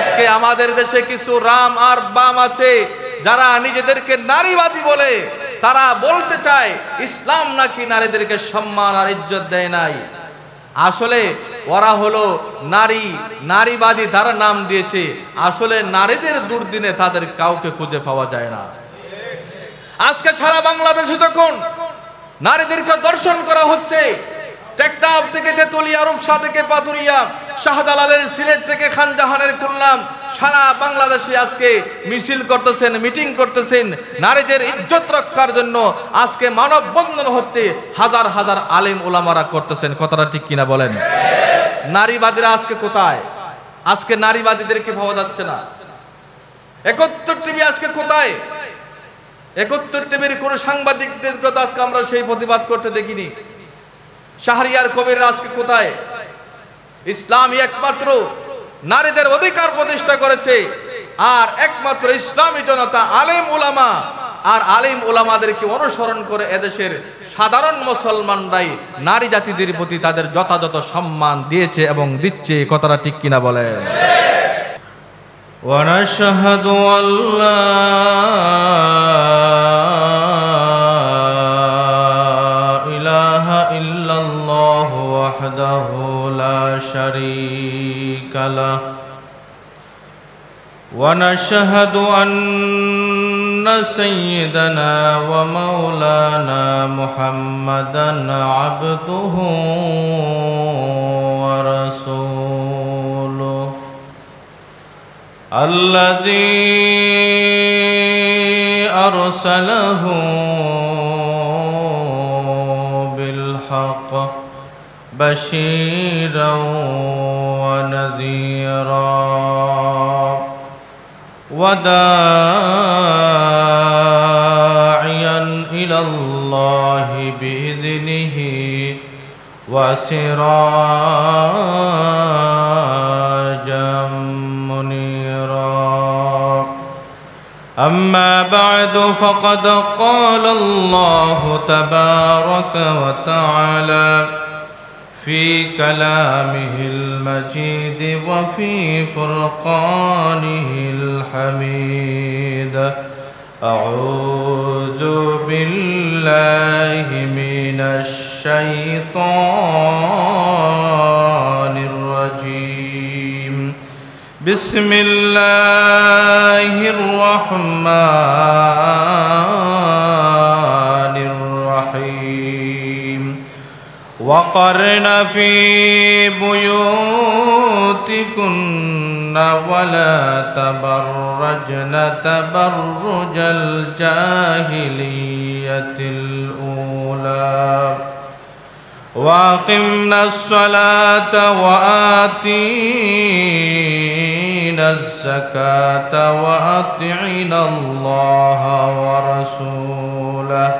আজকে আমাদের দেশে কিছু রাম আর বাম আছে যারা নিজেদেরকে নারীবাদী বলে, তারা বলতে চায় ইসলাম নাকি নারীদেরকে সম্মান আর ইজ্জত দেয় নাই। আসলে ওরা হলো নারীবাদী, তারা নাম দিয়েছে। আসলে নারীদের দুর্দিনে তাদের কাউকে খুঁজে পাওয়া যায় না। আজকে সারা বাংলাদেশে যখন নারীদেরকে দর্শন করা হচ্ছে, টেকনাফ থেকে তেতুলিয়া, রূপসা থেকে পাতুরিয়া, শাহজালালের সিলেট থেকে খানজাহানের খুলনা, সারা বাংলাদেশে আজকে মিছিল করতেছেন, মিটিং করতেছেন, নারীদের ইজ্জত রক্ষার জন্য আজকে মানববন্ধন হচ্ছে, হাজার হাজার আলেম ওলামারা করতেছেন। কথাটা ঠিক কিনা বলেন? নারীবাদীরা আজকে কোথায়? আজকে নারীবাদীদেরকে পাওয়া যাচ্ছে না। ৭১ টিভি আজকে কোথায়? ৭১ টিভির কোন সাংবাদিকদের কথা আজকে আমরা সেই প্রতিবাদ করতে দেখিনি। শাহরিয়ার কবির আজকে কোথায়? ইসলামী একমাত্র নারীদের অধিকার প্রতিষ্ঠা করেছে, আর একমাত্র ইসলামী জনতা আলেম উলামা, আর আলেম উলামাদেরকে অনুসরণ করে এদেশের সাধারণ মুসলমানরাই নারী জাতিদের প্রতি তাদের যথাযথ সম্মান দিয়েছে এবং দিচ্ছে। কথাটা ঠিক কিনা বলেন? ونشهد أن لا إله إلا الله وحده لا شريك له ونشهد أن سيدنا ومولانا محمدا عبده ورسوله الذي أرسله بالحق بشيرا ونذيرا وداعيا إلى الله بإذنه وسراجا منيرا. أما بعد فقد قال الله تبارك وتعالى في كلامه المجيد وفي فرقانه الحميد: أعوذ بالله من الشيطان الرجيم. بسم الله الرحمن الرحيم. وقرن في بيوتكن ولا تبرجن تبرج الجاهلية الأولى وأقمنا الصلاة وآتينا الزكاة وأطعنا الله ورسوله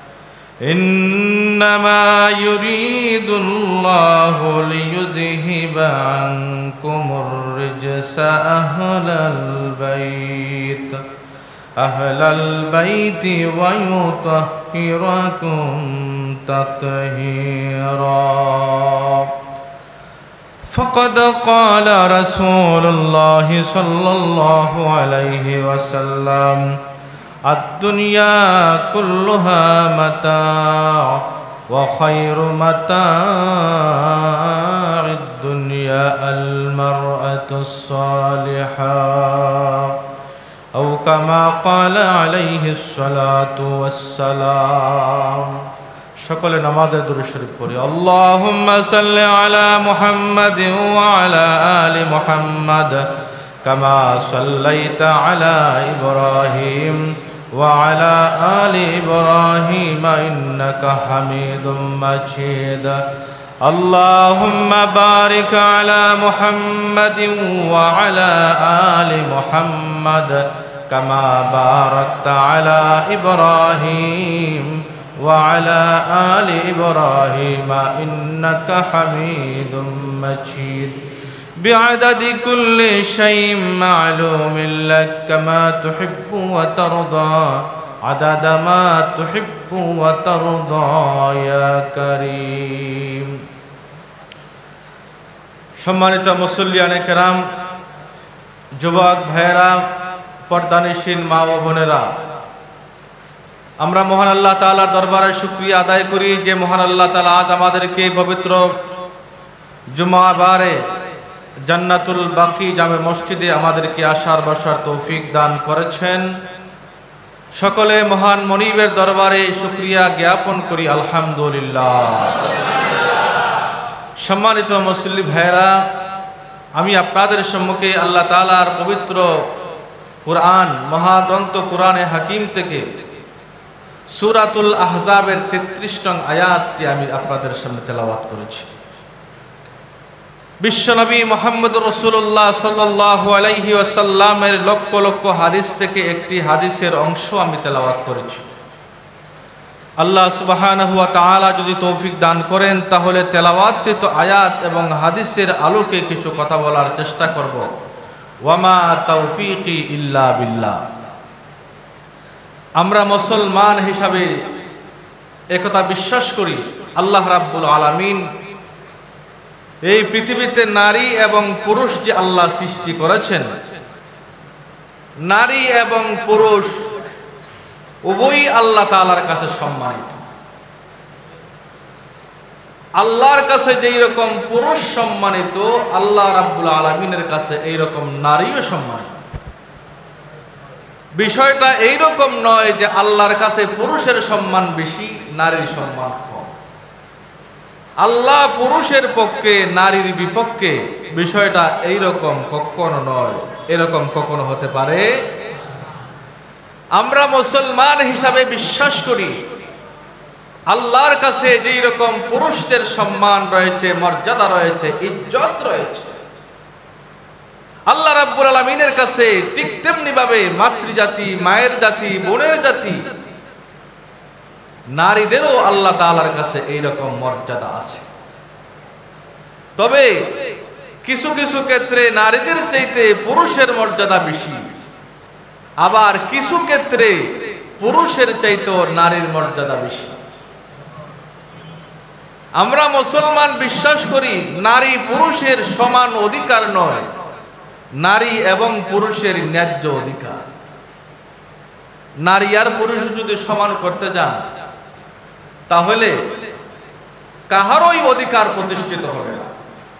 إنما يريد الله ليذهب عنكم الرجس أهل البيت ويطهركم تطهيرا. فقد قال رسول الله صلى الله عليه وسلم: الدنيا كلها متاع وخير متاع الدنيا المرأة الصالحة أو كما قال عليه الصلاة والسلام. সকলে নামাজে দুরূদ শরীফ পড়ি। আল্লাহুম্মা সাল্লি আলা মুহাম্মাদিন ওয়া আলা আলি মুহাম্মাদ কামা সাল্লাইতা আলা ইব্রাহিম ওয়া আলা আলি ইব্রাহিম ইন্নাকা হামিদুম মাজিদ। আল্লাহুম্মা বারিক আলা মুহাম্মাদিন ওয়া আলা আলি মুহাম্মাদ কামা বারাকতা আলা ইব্রাহিম وعلى آل إبراهيم إنك حميد مجيد. بعدد كل شيء معلوم لك كما تحب وترضى عدد ما تحب وترضى يا كريم. সম্মানিত মুসল্লিয়ানে কেরাম, যুবক ভাইয়েরা, পর্দানিশীল মা ও বোনেরা, আমরা মহান আল্লাহ তাআলার দরবারে শুকরিয়া আদায় করি যে মহান আল্লাহ তাআলা আজ আমাদেরকে পবিত্র জুমাবারে জান্নাতুল বাকি জামে মসজিদে আমাদেরকে আসার বসার তৌফিক দান করেছেন। সকলে মহান মনিবের দরবারে শুকরিয়া জ্ঞাপন করি আলহামদুলিল্লাহ। সম্মানিত মুসলিম ভাইয়েরা, আমি আপনাদের সম্মুখে আল্লাহ তাআলার পবিত্র কুরআন, মহাগ্রন্থ কুরআনে হাকিম থেকে সূরাতুল আহজাবের 33 নং আয়াতটি আমি আপনাদের সামনে তেলাওয়াত করেছি। বিশ্বনবী মুহাম্মদুর রাসূলুল্লাহ সাল্লাল্লাহু আলাইহি ওয়াসাল্লামের লক্ষ লক্ষ হাদিস থেকে একটি হাদিসের অংশ আমি তেলাওয়াত করেছি। আল্লাহ সুবহানাহু ওয়া তাআলা যদি তৌফিক দান করেন তাহলে তেলাওয়াতকৃত আয়াত এবং হাদিসের আলোকে কিছু কথা বলার চেষ্টা করব। ওয়ামা তাওফীকি ইল্লা বিল্লাহ। আমরা মুসলমান হিসাবে একথা বিশ্বাস করি, আল্লাহ রাব্বুল আলামিন এই পৃথিবীতে নারী এবং পুরুষ যে আল্লাহ সৃষ্টি করেছেন, নারী এবং পুরুষ উভয়ই আল্লাহ তাআলার কাছে সম্মানিত। আল্লাহর কাছে যেই রকম পুরুষ সম্মানিত, আল্লাহ রাব্বুল আলামিনের কাছে এই রকম নারীও সম্মানিত। বিষয়টা এই রকম নয় যে আল্লাহর কাছে পুরুষের সম্মান বেশি, নারীর সম্মান কম। আল্লাহ পুরুষের পক্ষে, নারীর বিপক্ষে, বিষয়টা এই রকম কখনো নয়। এরকম কখনো হতে পারে? আমরা মুসলমান হিসাবে বিশ্বাস করি আল্লাহর কাছে যেই রকম পুরুষদের সম্মান রয়েছে, মর্যাদা রয়েছে, ইজ্জত রয়েছে, আল্লাহ রাব্বুল আলামিনের কাছে ঠিক তেমনি ভাবে মাতৃজাতি, মায়ের জাতি, বোনের জাতি, নারীদেরও আল্লাহ তাআলার কাছে এই রকম মর্যাদা আছে। তবে কিছু কিছু ক্ষেত্রে নারীদের চাইতে পুরুষের মর্যাদা বেশি, আবার কিছু ক্ষেত্রে পুরুষের চাইতেও নারীর মর্যাদা বেশি। আমরা মুসলমান বিশ্বাস করি নারী পুরুষের সমান অধিকার নয়, নারী এবং পুরুষের ন্যায্য অধিকার। নারী আর পুরুষ যদি সমান করতে যান তাহলে কাহারই অধিকার প্রতিষ্ঠিত হবে না।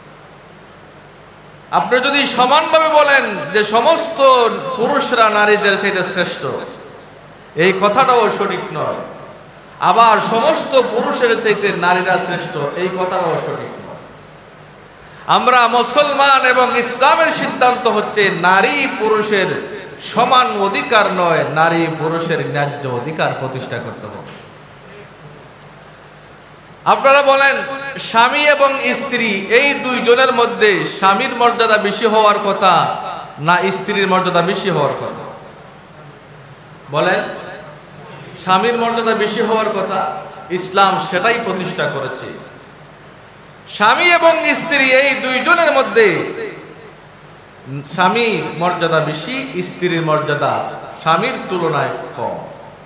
আপনি যদি সমানভাবে বলেন যে সমস্ত পুরুষরা নারীদের চাইতে শ্রেষ্ঠ, এই কথাটাও সঠিক নয়। আবার সমস্ত পুরুষের চাইতে নারীরা শ্রেষ্ঠ, এই কথাটাও সঠিক নয়। আমরা মুসলমান এবং ইসলামের সিদ্ধান্ত হচ্ছে নারী পুরুষের সমান অধিকার নয়, নারী পুরুষের ন্যায্য অধিকার প্রতিষ্ঠা করতে হবে। আপনারা বলেন স্বামী এবং স্ত্রী এই দুইজনের মধ্যে স্বামীর মর্যাদা বেশি হওয়ার কথা না স্ত্রীর মর্যাদা বেশি হওয়ার কথা? বলেন, স্বামীর মর্যাদা বেশি হওয়ার কথা। ইসলাম সেটাই প্রতিষ্ঠা করেছে। স্বামী এবং স্ত্রী এই দুইজনের মধ্যে স্বামীর মর্যাদা বেশি, স্ত্রীর মর্যাদা স্বামীর তুলনায় কম।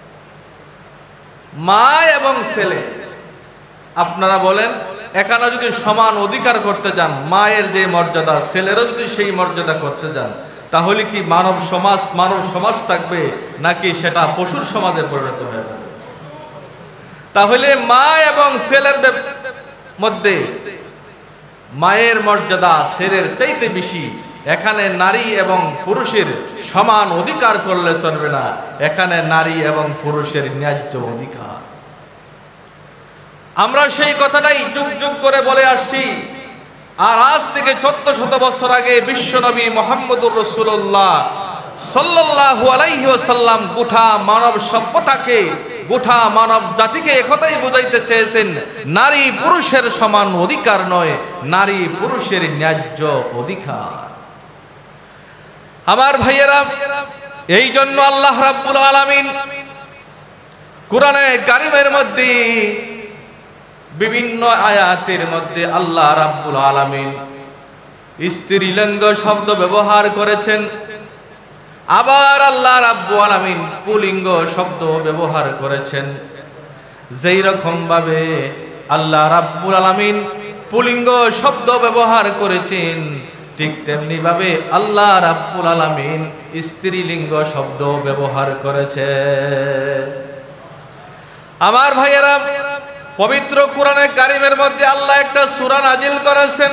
মা এবং ছেলে, আপনারা বলেন এখানে যদি সমান অধিকার করতে যান, মায়ের যে মর্যাদা ছেলেরও যদি সেই মর্যাদা করতে যান, তাহলে কি মানব সমাজ থাকবে নাকি সেটা পশুর সমাজে পরিণত হয়ে যাবে? তাহলে মা এবং ছেলের মধ্যে মায়ের মর্যাদা ছেলের চাইতে বেশি। এখানে নারী এবং পুরুষের সমান অধিকার করলে চলবে না, এখানে নারী এবং পুরুষের ন্যায্য অধিকার। আমরা সেই কথাটাই যুগ যুগ করে বলে আসছি। আর আজ থেকে 1400 বছর আগে বিশ্বনবী মুহাম্মদুর রাসূলুল্লাহ সাল্লাল্লাহু আলাইহি ওয়াসাল্লাম গোটা মানব সভ্যতাকে, গোটা মানব জাতিকে একথাই বুঝাইতে চেয়েছেন, নারী পুরুষের সমান অধিকার নয়, নারী পুরুষের ন্যায্য অধিকার। আমার ভাইয়েরা, এই জন্য আল্লাহ রাব্বুল আলামিন কোরআনে কারিমের মধ্যে বিভিন্ন আয়াতের মধ্যে আল্লাহ রাব্বুল আলামিন স্ত্রীলিঙ্গ শব্দ ব্যবহার করেছেন, আবার আল্লাহ রাব্বুল আলামিন পুলিঙ্গ শব্দ ব্যবহার করেছেন। যেই রকম ভাবে আল্লাহ রাব্বুল আলামিন পুলিঙ্গ শব্দ ব্যবহার করেছেন, ঠিক তেমনি ভাবে আল্লাহ রাব্বুল আলামিন স্ত্রীলিঙ্গ শব্দ ব্যবহার করেছে। আমার ভাইয়েরা, পবিত্র কোরআনে কারিমের মধ্যে আল্লাহ একটা সূরা নাজিল করেছেন,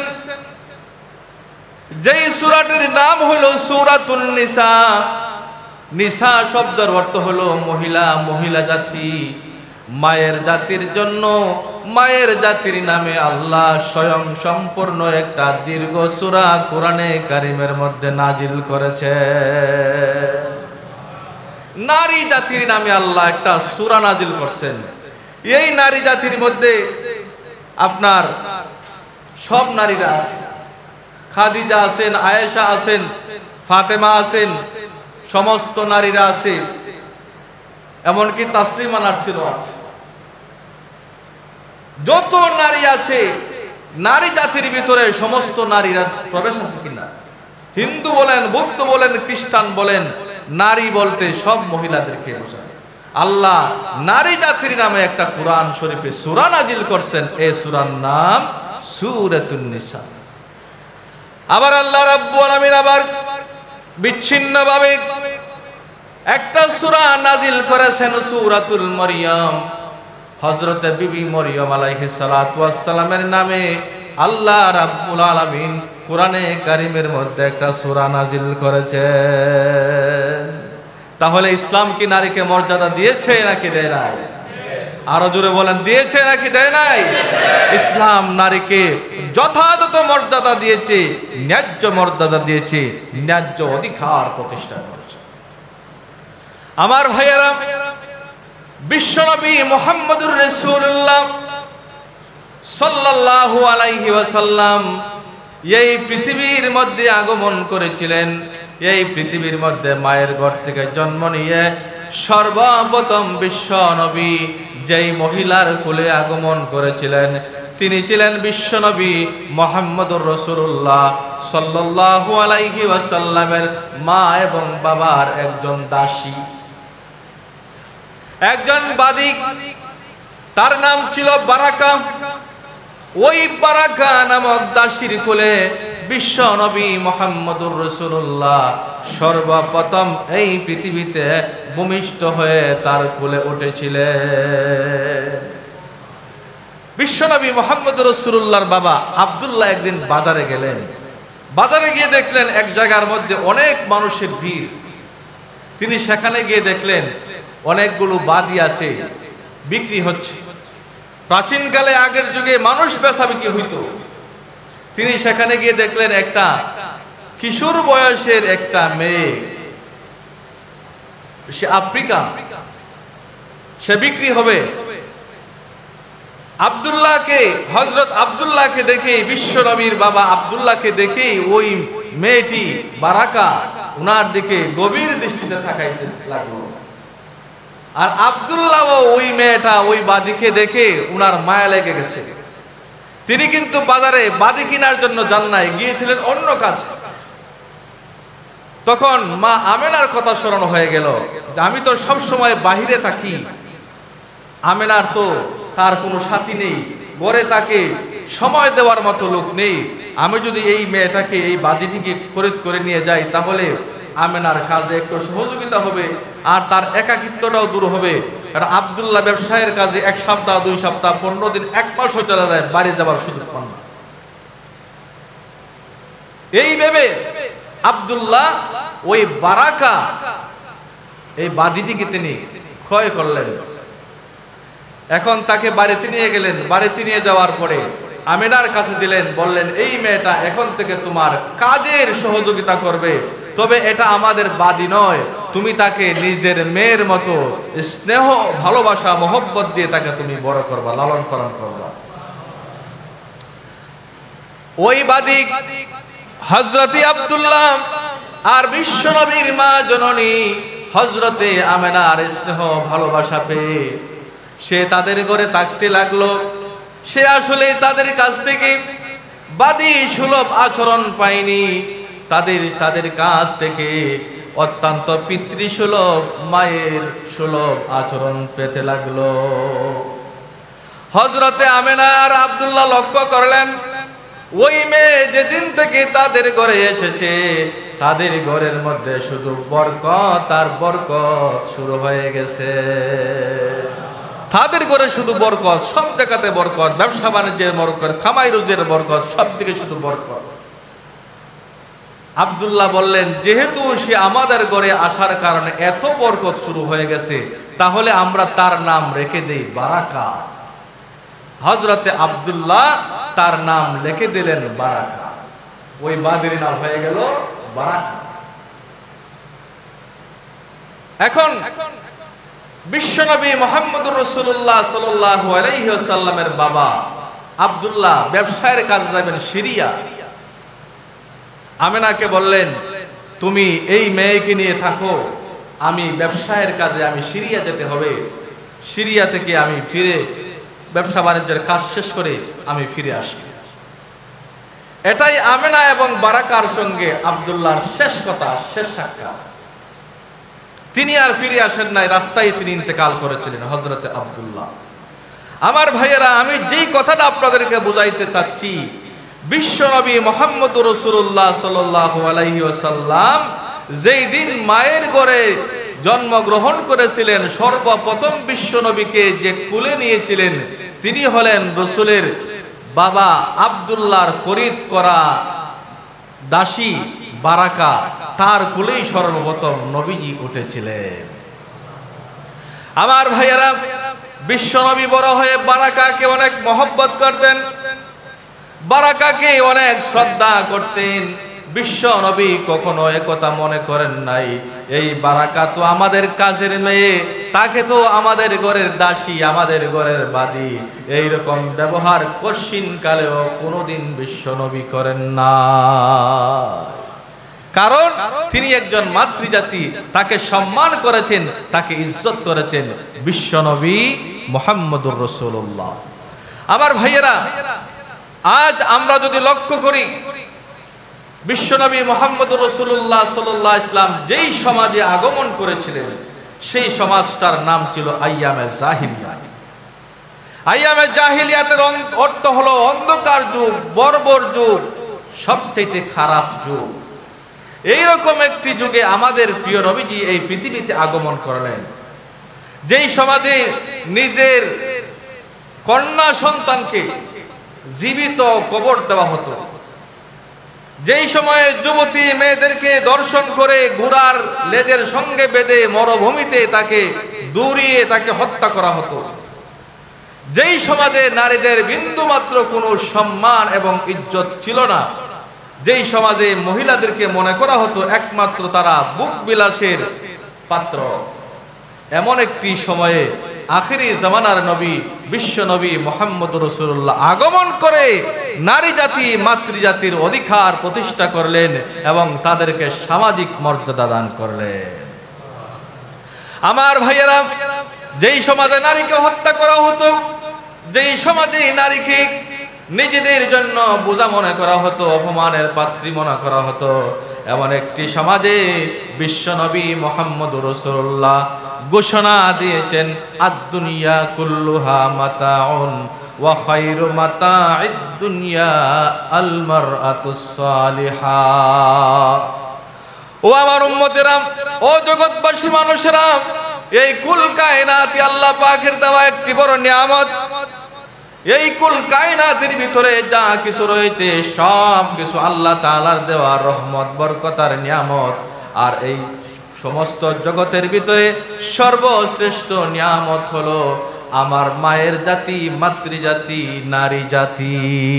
যেই সূরাটির নাম হলো সূরাতুন নিসা। নিসা শব্দের অর্থ হলো মহিলা, মহিলা জাতি। মায়ের জাতির জন্য, মায়ের জাতির নামে আল্লাহ স্বয়ং সম্পূর্ণ একটা দীর্ঘ সূরা কোরআনে কারিমের মধ্যে নাজিল করেছে। নারী জাতির নামে আল্লাহ একটা সূরা নাজিল করছেন। এই নারী জাতির মধ্যে আপনার সব নারীরা আছে। খাদিজা আছেন, আয়েশা আছেন, ফাতেমা আছেন, সমস্ত নারীরা আছে, এমনকি তাসলিমা নার্সিরও আছে। যত নারী আছে, নারী জাতির ভিতরে সমস্ত নারীরা প্রবেশ আছে কিনা? হিন্দু বলেন, বৌদ্ধ বলেন, খ্রিস্টান বলেন, নারী বলতে সব মহিলাদেরকে বোঝায়। আল্লাহ নারী জাতির নামে একটা কোরআন শরীফে সূরা নাজিল করছেন। এই সূরার নাম সূরাতুন নিসা। আবার আল্লাহ রাব্বুল আলামিন আবার বিচ্ছিন্নভাবে একটা সূরা নাজিল করেছেন, সূরাতুল মরিয়ম। হযরতে বিবি মরিয়ম আলাইহিস সালাতু ওয়াস সালামের নামে আল্লাহ রাব্বুল আলামিন কোরআনে কারিমের মধ্যে একটা সূরা নাজিল করেছেন। তাহলে ইসলাম কি নারীকে মর্যাদা দিয়েছে নাকি দেয় নাই? আরো জোরে বলেন, দিয়েছে নাকি দেয় নাই? ইসলাম নারীকে যথাযথ মর্যাদা দিয়েছে, ন্যায্য মর্যাদা দিয়েছে, ন্যায্য অধিকার প্রতিষ্ঠা করেছে। আমার ভাইয়েরা, বিশ্বনবী মুহাম্মদুর রাসূলুল্লাহ সাল্লাল্লাহু আলাইহি ওয়াসাল্লাম এই পৃথিবীর মধ্যে আগমন করেছিলেন। এই পৃথিবীর মধ্যে মায়ের ঘর থেকে জন্ম নিয়ে সর্বপ্রথম বিশ্ব নবী যেই মহিলার কোলে আগমন করেছিলেন, তিনি ছিলেন বিশ্বনবী মুহাম্মদুর রাসূলুল্লাহ সাল্লাল্লাহু আলাইহি ওয়াসাল্লামের মা এবং বাবার একজন দাসী, একজন বাদিক। তার নাম ছিল বারাকা। ওই বারাকা নামক দাসীর কোলে বিশ্ব নবী মুহাম্মদুর রাসূলুল্লাহ সর্বপ্রথম এই পৃথিবীতে ভূমিষ্ঠ হয়ে তার কোলে উঠেছিলেন। বিশ্বনবী মুহাম্মদুর রাসূলুল্লাহর বাবা আব্দুল্লাহ একদিন বাজারে গেলেন। বাজারে গিয়ে দেখলেন এক জায়গার মধ্যে অনেক মানুষের ভিড়। তিনি সেখানে গিয়ে দেখলেন অনেকগুলো বাদি আছে, বিক্রি হচ্ছে। প্রাচীনকালে আগের যুগে মানুষ বেচা বিক্রি হইতো। তিনি সেখানে গিয়ে দেখলেন একটা কিশোর বয়সের একটা মেয়ে, সে আফ্রিকা, সে বিক্রি হবে। আব্দুল্লাহকে, হযরত আব্দুল্লাহকে দেখে, বিশ্ব নবীর বাবা আব্দুল্লাহকে দেখে ওই মেয়েটি বারাকা উনার দিকে গভীর দৃষ্টিতে তাকাইতে লাগলো। আর আব্দুল্লাহ ওই মেয়েটা, ওই বাদিকে দেখে উনার মায়া লেগে গেছে। তিনি কিন্তু বাজারে বাদি কেনার জন্য যান নাই, গিয়েছিলেন অন্য কাজে। তখন মা আমেনার কথা স্মরণ হয়ে গেল, আমি তো সব সময় বাহিরে থাকি, আমেনার তো তার কোনো সাথী নেই, ঘরে তাকে সময় দেওয়ার মতো লোক নেই। আমি যদি এই মেয়েটাকে, এই বাদিটিকে খরিদ করে নিয়ে যাই, তাহলে আমেনার কাজে একটু সহযোগিতা হবে আর তার একাকিত্বটাও দূর হবে। কারণ আব্দুল্লাহ ব্যবসায়ের কাজে 1 সপ্তাহ, 2 সপ্তাহ, 15 দিন, 1 মাসও চলে যায়, বাড়ি যাবার সুযোগ পান না। এই ভেবে আব্দুল্লাহ ওই বারাকা, এই বাদিটিকে তিনি ক্রয় করলেন। এখন তাকে বাড়িতে নিয়ে গেলেন। বাড়িতে নিয়ে যাওয়ার পরে আমিনার কাছে দিলেন, বললেন এই মেয়েটা এখন থেকে তোমার কাজের সহযোগিতা করবে, তবে এটা আমাদের বাদী নয়, তুমি তাকে নিজের মেয়ের মতো স্নেহ, ভালোবাসা, মহব্বত দিয়ে তাকে তুমি বড় করবা, লালন পালন করবা। ওই বাদী হযরতে আব্দুল্লাহ আর বিশ্বনবীর মা জননী হযরতে আমেনার স্নেহ ভালোবাসা পেয়ে সে তাদের ঘরে থাকতে লাগলো। সে আসলে তাদের কাছ থেকে বাদী সুলভ আচরণ পায়নি। তাদের কাছ থেকে অত্যন্ত পিতৃসুলভ, মায়ের সুলভ আচরণ পেতে লাগলো। হযরতে আমেনা আর আব্দুল্লাহ লক্ষ্য করলেন ওই মেয়ে যেদিন থেকে তাদের ঘরে এসেছে, তাদের ঘরের মধ্যে শুধু বরকত আর বরকত শুরু হয়ে গেছে। তাদের ঘরে শুধু বরকত, সব জায়গাতে বরকত, ব্যবসা বাণিজ্যের বরকত, কামাই রোজের বরকত, সব দিকে শুধু বরকত। আব্দুল্লাহ বললেন, যেহেতু সে আমাদের ঘরে আসার কারণে এত বরকত শুরু হয়ে গেছে, তাহলে আমরা তার নাম রেখে দেই বারাকা। হযরতে আব্দুল্লাহ তার নাম লিখে দিলেন বারাকা। ওই বাদির নাম হয়ে গেল বারাকা। এখন বিশ্বনবী মুহাম্মদুর রাসূলুল্লাহ সাল্লাল্লাহু আলাইহি ওয়াসাল্লামের বাবা আব্দুল্লাহ ব্যবসায়ের কাজে যাবেন সিরিয়া। আমেনাকে বললেন, তুমি এই মেয়েকে নিয়ে থাকো, আমি ব্যবসায়ের কাজে আমি সিরিয়া যেতে হবে, সিরিয়া থেকে আমি ফিরে ব্যবসা বাণিজ্যের কাজ শেষ করে আমি ফিরে আসব। এটাই আমেনা এবং বারাকার সঙ্গে আব্দুল্লাহর শেষ কথা, শেষ সাক্ষাৎ। তিনি আর ফিরে আসেন নাই, রাস্তায় তিনি ইন্তেকাল করেছিলেন হযরতে আব্দুল্লাহ। আমার ভাইয়েরা, আমি যেই কথাটা আপনাদেরকে বুঝাইতে চাচ্ছি, বিশ্বনবী মুহাম্মদুর রাসূলুল্লাহ সাল্লাল্লাহু আলাইহি ওয়াসাল্লাম যেই দিন মায়ের ঘরে জন্মগ্রহণ করেছিলেন, সর্বপ্রথম বিশ্বনবীকে যে কুলে নিয়েছিলেন তিনি হলেন রাসূলের বাবা আব্দুল্লাহর খরিদ করা দাসী বারাকা। তার কুলেই সর্বপ্রথম নবীজি উঠেছিলেন। আমার ভাইয়েরা, বিশ্বনবী বড় হয়ে বারাকাকে অনেক মহব্বত করতেন, বারাকাকে অনেক শ্রদ্ধা করতেন। বিশ্ব নবী কখনো একথা মনে করেন নাই, এই বারাকা তো আমাদের কাজের মেয়ে, তাকে তো আমাদের ঘরের দাসী, আমাদের ঘরের বাদী, এইরকম ব্যবহার কশিন কালেও কোনোদিন বিশ্ব নবী করেন না। কারণ তিনি একজন মাতৃজাতি, তাকে সম্মান করেছেন, তাকে ইজ্জত করেছেন বিশ্ব নবী মুহাম্মদুর রাসূলুল্লাহ। আমার ভাইয়েরা, আজ আমরা যদি লক্ষ্য করি, বিশ্বনবী মুহাম্মদুর রাসূলুল্লাহ সাল্লাল্লাহু আলাইহি ওয়াসাল্লাম যেই সমাজে আগমন করেছিলেন, সেই সমাজটার নাম ছিল আইয়ামে জাহিলিয়া। আইয়ামে জাহিলিয়াতের অর্থ হলো অন্ধকার যুগ, বর্বর যুগ, সবচেয়ে খারাপ যুগ। এইরকম একটি যুগে আমাদের প্রিয় নবীজি এই পৃথিবীতে আগমন করলেন, যেই সমাজে নিজের কন্যা সন্তানকে জীবিত কবর দেওয়া হতো, যেই সময়ে যুবতী মেয়েদেরকে দর্শন করে ঘোড়ার লেজের সঙ্গে বেঁধে মরুভূমিতে তাকে দৌড়িয়ে তাকে হত্যা করা হতো, যেই সমাজে নারীদের বিন্দুমাত্র কোনো সম্মান এবং ইজ্জত ছিল না, যেই সমাজে মহিলাদেরকে মনে করা হতো একমাত্র তারা বুক বিলাসের পাত্র, এমন একটি সময়ে আখিরি জামানার নবী বিশ্ব নবী মুহাম্মদুর রাসূলুল্লাহ আগমন করে নারী জাতি, মাতৃজাতির অধিকার প্রতিষ্ঠা করলেন এবং তাদেরকে সামাজিক মর্যাদা দান করলেন। আমার ভাইয়েরা, যেই সমাজে নারীকে হত্যা করা হতো, যেই সমাজে নারীকে নিজেদের জন্য বোঝা মনে করা হতো, অপমানের পাত্রী মনে করা হতো, এমন একটি সমাজে বিশ্ব নবী মুহাম্মদুর রাসূলুল্লাহ ঘোষণা দিয়েছেন, আদ-দুনিয়া কুল্লুহা মাতাউন ওয়া খায়রু মাতা'id দুনিয়া আল মারআতুস সালিহা। ও আমার উম্মতেরা, ও জগৎবাসী মানুষেরা, এই কুল কায়নাতি আল্লাহ পাকের দেওয়া একটি বড় নিয়ামত। এই কুল কায়নাতের ভিতরে যা কিছু রয়েছে সব কিছু আল্লাহ তাআলার দেওয়া রহমত, বরকতার নিয়ামত। আর এই সমস্ত জগতের ভিতরে সর্বশ্রেষ্ঠ নিয়ামত হলো আমার মায়ের জাতি, মাতৃজাতি, নারী জাতি।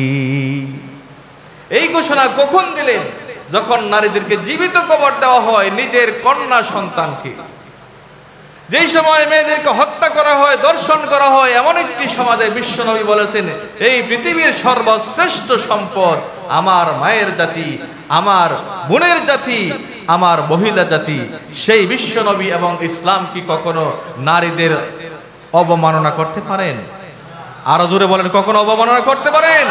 এই ঘোষণা কখন দিলেন? যখন নারীদেরকে জীবিত কবর দেওয়া হয় নিজের কন্যা সন্তানকে। যেই সময় মেয়েদেরকে হত্যা করা হয়, দর্শন করা হয়, এমন একটি সমাজে বিশ্বনবী বলেছেন, এই পৃথিবীর সর্বশ্রেষ্ঠ সম্পদ আমার মায়ের জাতি, আমার বোনের জাতি, আমার মহিলা জাতি। সেই বিশ্বনবী এবং ইসলাম কি কখনো নারীদের অবমাননা করতে পারেন? আরো জোরে বলেন, কখনো অবমাননা করতে পারেন?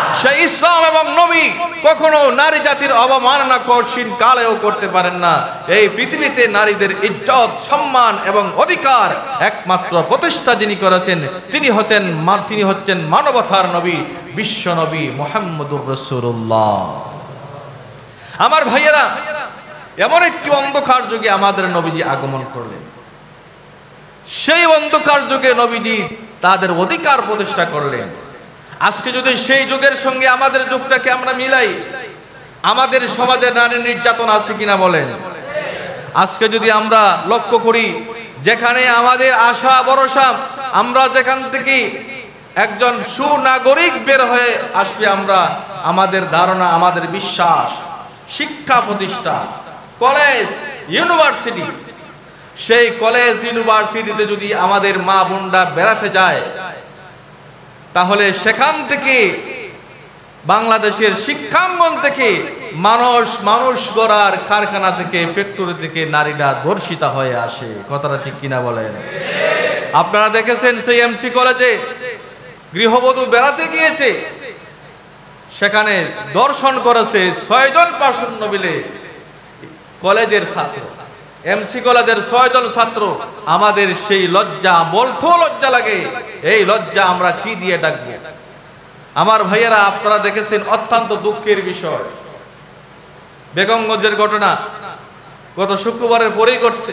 সেই ইসলাম এবং নবী কখনো নারী জাতির অবমাননা কঠিন কালেও করতে পারেন না। এই পৃথিবীতে নারীদের ইজ্জত, সম্মান এবং অধিকার একমাত্র প্রতিষ্ঠা যিনি করেছেন তিনি হচ্ছেন মানবতার নবী, বিশ্ব নবী মুহাম্মদুর রাসূলুল্লাহ। আমার ভাইয়েরা, এমন একটি অন্ধকার যুগে আমাদের নবীজি আগমন করলেন। সেই অন্ধকার যুগে নবীজি তাদের অধিকার প্রতিষ্ঠা করলেন। আজকে যদি সেই যুগের সঙ্গে আমাদের যুগটাকে আমরা মিলাই, আমাদের সমাজে নারী নির্যাতন আছে কিনা বলেন? আজকে যদি আমরা লক্ষ্য করি, যেখানে আমাদের আশা ভরসা, আমরা যেখান থেকে একজন সুনাগরিক বের হয়ে আসবে, আমাদের ধারণা, আমাদের বিশ্বাস, শিক্ষা প্রতিষ্ঠান, কলেজ, ইউনিভার্সিটি, সেই কলেজ ইউনিভার্সিটিতে যদি আমাদের মা বোনরা বেড়াতে যায়, তাহলে সেখান থেকে বাংলাদেশের শিক্ষাঙ্গন থেকে মানুষ গড়ার কারখানা থেকে, ফ্যাক্টরি থেকে নারীরা ধর্ষিতা হয়ে আসে। কথাটা ঠিক কিনা বলেন? আপনারা দেখেছেন সেই এমসি কলেজে গৃহবধূ বেড়াতে গিয়েছে, সেখানে দর্শন করেছে 6 জন পাষণ্য মিলে কলেজের ছাত্র, এমসি কলেজের 6 জন ছাত্র। আমাদের সেই লজ্জা, বলতেও লজ্জা লাগে, এই লজ্জা আমরা কি দিয়ে ডাকবো? আমার ভাইয়েরা, আপনারা দেখেছেন অত্যন্ত দুঃখের বিষয়, বেগমগঞ্জের ঘটনা গত শুক্রবারের পরেই ঘটছে।